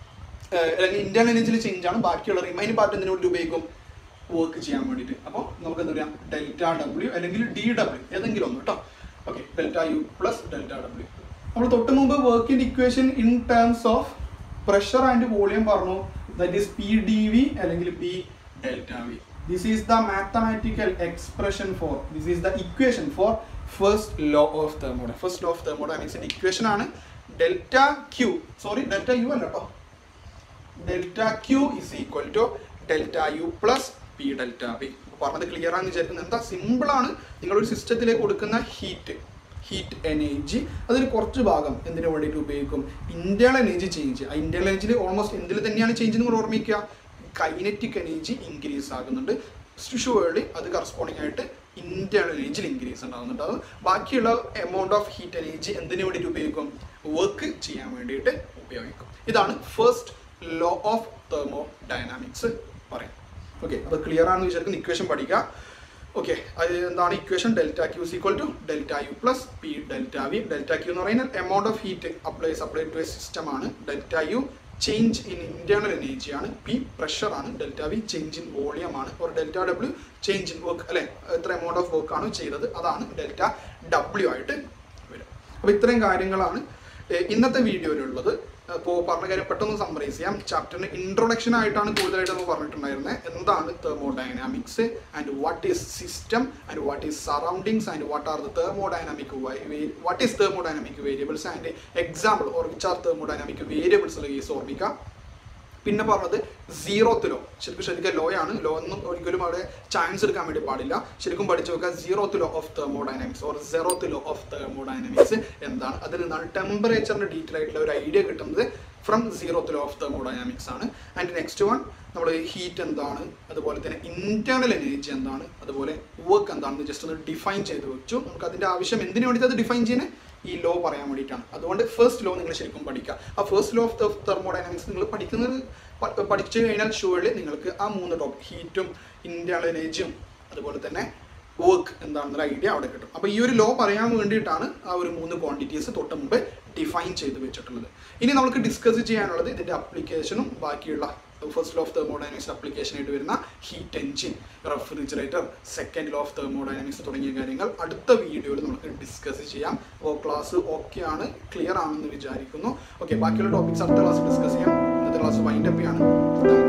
ഇന്റേണൽ എനർജിയിൽ change ആണ്. ബാക്കിയുള്ള remaining part എന്തിനു വേണ്ടി ഉപയോഗിക്കും? Work ചെയ്യാൻ വേണ്ടിയിട്ട്. അപ്പോൾ നമുക്ക് എന്താ പറയാം? ഡെൽറ്റ ഡബ്ല്യു അല്ലെങ്കിൽ ഡി ഡബ്ല്യു ഏതെങ്കിലും ഒന്ന് കേട്ടോ. Okay, delta U plus delta W. നമ്മൾ തൊട്ട് മുമ്പ് വർക്കിന്റെ equation in terms of pressure and volume പറഞ്ഞു. That is P D V അല്ലെങ്കിൽ P delta V. This is the mathematical expression for, this is the equation for first law of thermodynamics. First law of thermodynamics ന്റെ equation ആണ് delta Q, sorry delta U അല്ല കേട്ടോ. delta Q is equal to delta U plus P delta V. പറഞ്ഞത് clear ആണെന്ന് വിചാരിക്കുന്നത്. എന്താ? Simple ആണ്. നിങ്ങളൊരു സിസ്റ്റത്തിലേക്ക് കൊടുക്കുന്ന ഹീറ്റ് എനർജി അതിൽ കുറച്ച് ഭാഗം എന്തിനു വേണ്ടിയിട്ട് ഉപയോഗിക്കും? Internal energy change. ആ ഇന്റേണൽ എനർജിയിൽ ഓൾമോസ്റ്റ് എന്തിൽ തന്നെയാണ് ചേഞ്ച് നിങ്ങൾ ഓർമ്മിക്കുക? കൈനറ്റിക് എനർജി ഇൻക്രീസ് ആകുന്നുണ്ട്. ഷുവർലി അത് കറസ്പോണ്ടിങ് ആയിട്ട് ഇന്റേണൽ എനർജിയിൽ ഇൻക്രീസ് ഉണ്ടാകുന്നുണ്ട്. അത് ബാക്കിയുള്ള എമൗണ്ട് ഓഫ് ഹീറ്റ് എനർജി എന്തിനു വേണ്ടിയിട്ട് ഉപയോഗിക്കും? വർക്ക് ചെയ്യാൻ വേണ്ടിയിട്ട് ഉപയോഗിക്കും. ഇതാണ് ഫസ്റ്റ് ലോ ഓഫ് തെർമോഡൈനാമിക്സ് പറയാം. ഓക്കെ, അപ്പോൾ ക്ലിയർ ആണെന്ന് വിചാരിക്കുന്ന ഇക്വേഷൻ പഠിക്കുക. ഓക്കെ, അത് എന്താണ് equation? Delta Q is equal to delta U plus P delta V. Delta Q എന്ന് പറയുന്നത് amount of heat supplied to a system ആണ്. Delta U change in internal energy ആണ്. പി പ്രഷർ ആണ്. Delta V change in volume ആണ്. ഒരു delta W change in work അല്ലെ, എത്ര amount of work ആണ് ചെയ്തത്, അതാണ് ഡെൽറ്റ ഡബ്ല്യു ആയിട്ട് വരും. അപ്പോൾ ഇത്രയും കാര്യങ്ങളാണ് ഇന്നത്തെ വീഡിയോയിലുള്ളത്. അപ്പോൾ പറഞ്ഞ കാര്യം പെട്ടെന്ന് സമ്മറൈസ് ചെയ്യാം. ചാപ്റ്ററിന് ഇൻട്രൊഡക്ഷൻ ആയിട്ടാണ് കൂടുതലായിട്ട് നമ്മൾ പറഞ്ഞിട്ടുണ്ടായിരുന്നത്. എന്താണ് thermodynamics and what is system and what is surroundings and what are the what is thermodynamic variables and example or which are thermodynamic variables ഉള്ള കേസ് ഓർമ്മിക്കാം. പിന്നെ പറഞ്ഞത് സീറോത്ത് ലോ. ശരിക്കും ലോ ആണ്. ലോ ഒന്നും ഒരിക്കലും അവിടെ ചാൻസ് എടുക്കാൻ വേണ്ടി പാടില്ല. ശരിക്കും പഠിച്ചു നോക്കുക. Zeroth law of thermodynamics or zeroth law of thermodynamics എന്താണ്? അതിൽ നിന്നാണ് ടെമ്പറേച്ചറിന്റെ ഡീറ്റെയിൽ ആയിട്ടുള്ള ഒരു ഐഡിയ കിട്ടുന്നത്. From zeroth law of thermodynamics ആണ്. ആൻഡ് നെക്സ്റ്റ് വൺ നമ്മൾ ഹീറ്റ് എന്താണ്, അതുപോലെ തന്നെ ഇന്റേണൽ എനർജി എന്താണ്, അതുപോലെ വർക്ക് എന്താണെന്ന് ജസ്റ്റ് ഒന്ന് ഡിഫൈൻ ചെയ്ത് വെച്ചു. നമുക്ക് അതിന്റെ ആവശ്യം എന്തിനു വേണ്ടിയിട്ട് അത് ഡിഫൈൻ ചെയ്യുന്നത്? ഈ ലോ പറയാൻ വേണ്ടിയിട്ടാണ്. അതുകൊണ്ട് ഫസ്റ്റ് ലോ നിങ്ങൾ ശരിക്കും പഠിക്കുക. ആ ഫസ്റ്റ് ലോ ഓഫ് തെർമോഡൈനാമിക്സ് നിങ്ങൾ പഠിച്ചു കഴിഞ്ഞാൽ ഷുവർലി നിങ്ങൾക്ക് ആ 3 ടോപ്പിക് ഹീറ്റും ഇന്റേണൽ എനർജിയും അതുപോലെ തന്നെ വർക്ക് എന്താണെന്നൊരു ഐഡിയ അവിടെ കിട്ടും. അപ്പോൾ ഈ ഒരു ലോ പറയാൻ വേണ്ടിയിട്ടാണ് ആ ഒരു 3 ക്വാണ്ടിറ്റീസ് തൊട്ട് മുമ്പ് ഡിഫൈൻ ചെയ്ത് വെച്ചിട്ടുള്ളത്. ഇനി നമുക്ക് ഡിസ്കസ് ചെയ്യാനുള്ളത് ഇതിൻ്റെ അപ്ലിക്കേഷനും ബാക്കിയുള്ള first law of thermodynamics application ആയിട്ട് വരുന്ന heat engine, refrigerator, second law of thermodynamics തുടങ്ങിയ കാര്യങ്ങൾ അടുത്ത വീഡിയോയിൽ നമുക്ക് ഡിസ്കസ് ചെയ്യാം. അപ്പോൾ ക്ലാസ് ഓക്കെ ആണ്, ക്ലിയർ ആണെന്ന് വിചാരിക്കുന്നു. ഓക്കെ, ബാക്കിയുള്ള ടോപ്പിക്സ് അടുത്ത ക്ലാസ് ഡിസ്കസ് ചെയ്യാം. ഇന്നത്തെ ക്ലാസ് വൈൻഡ് അപ്പ് ആണ്.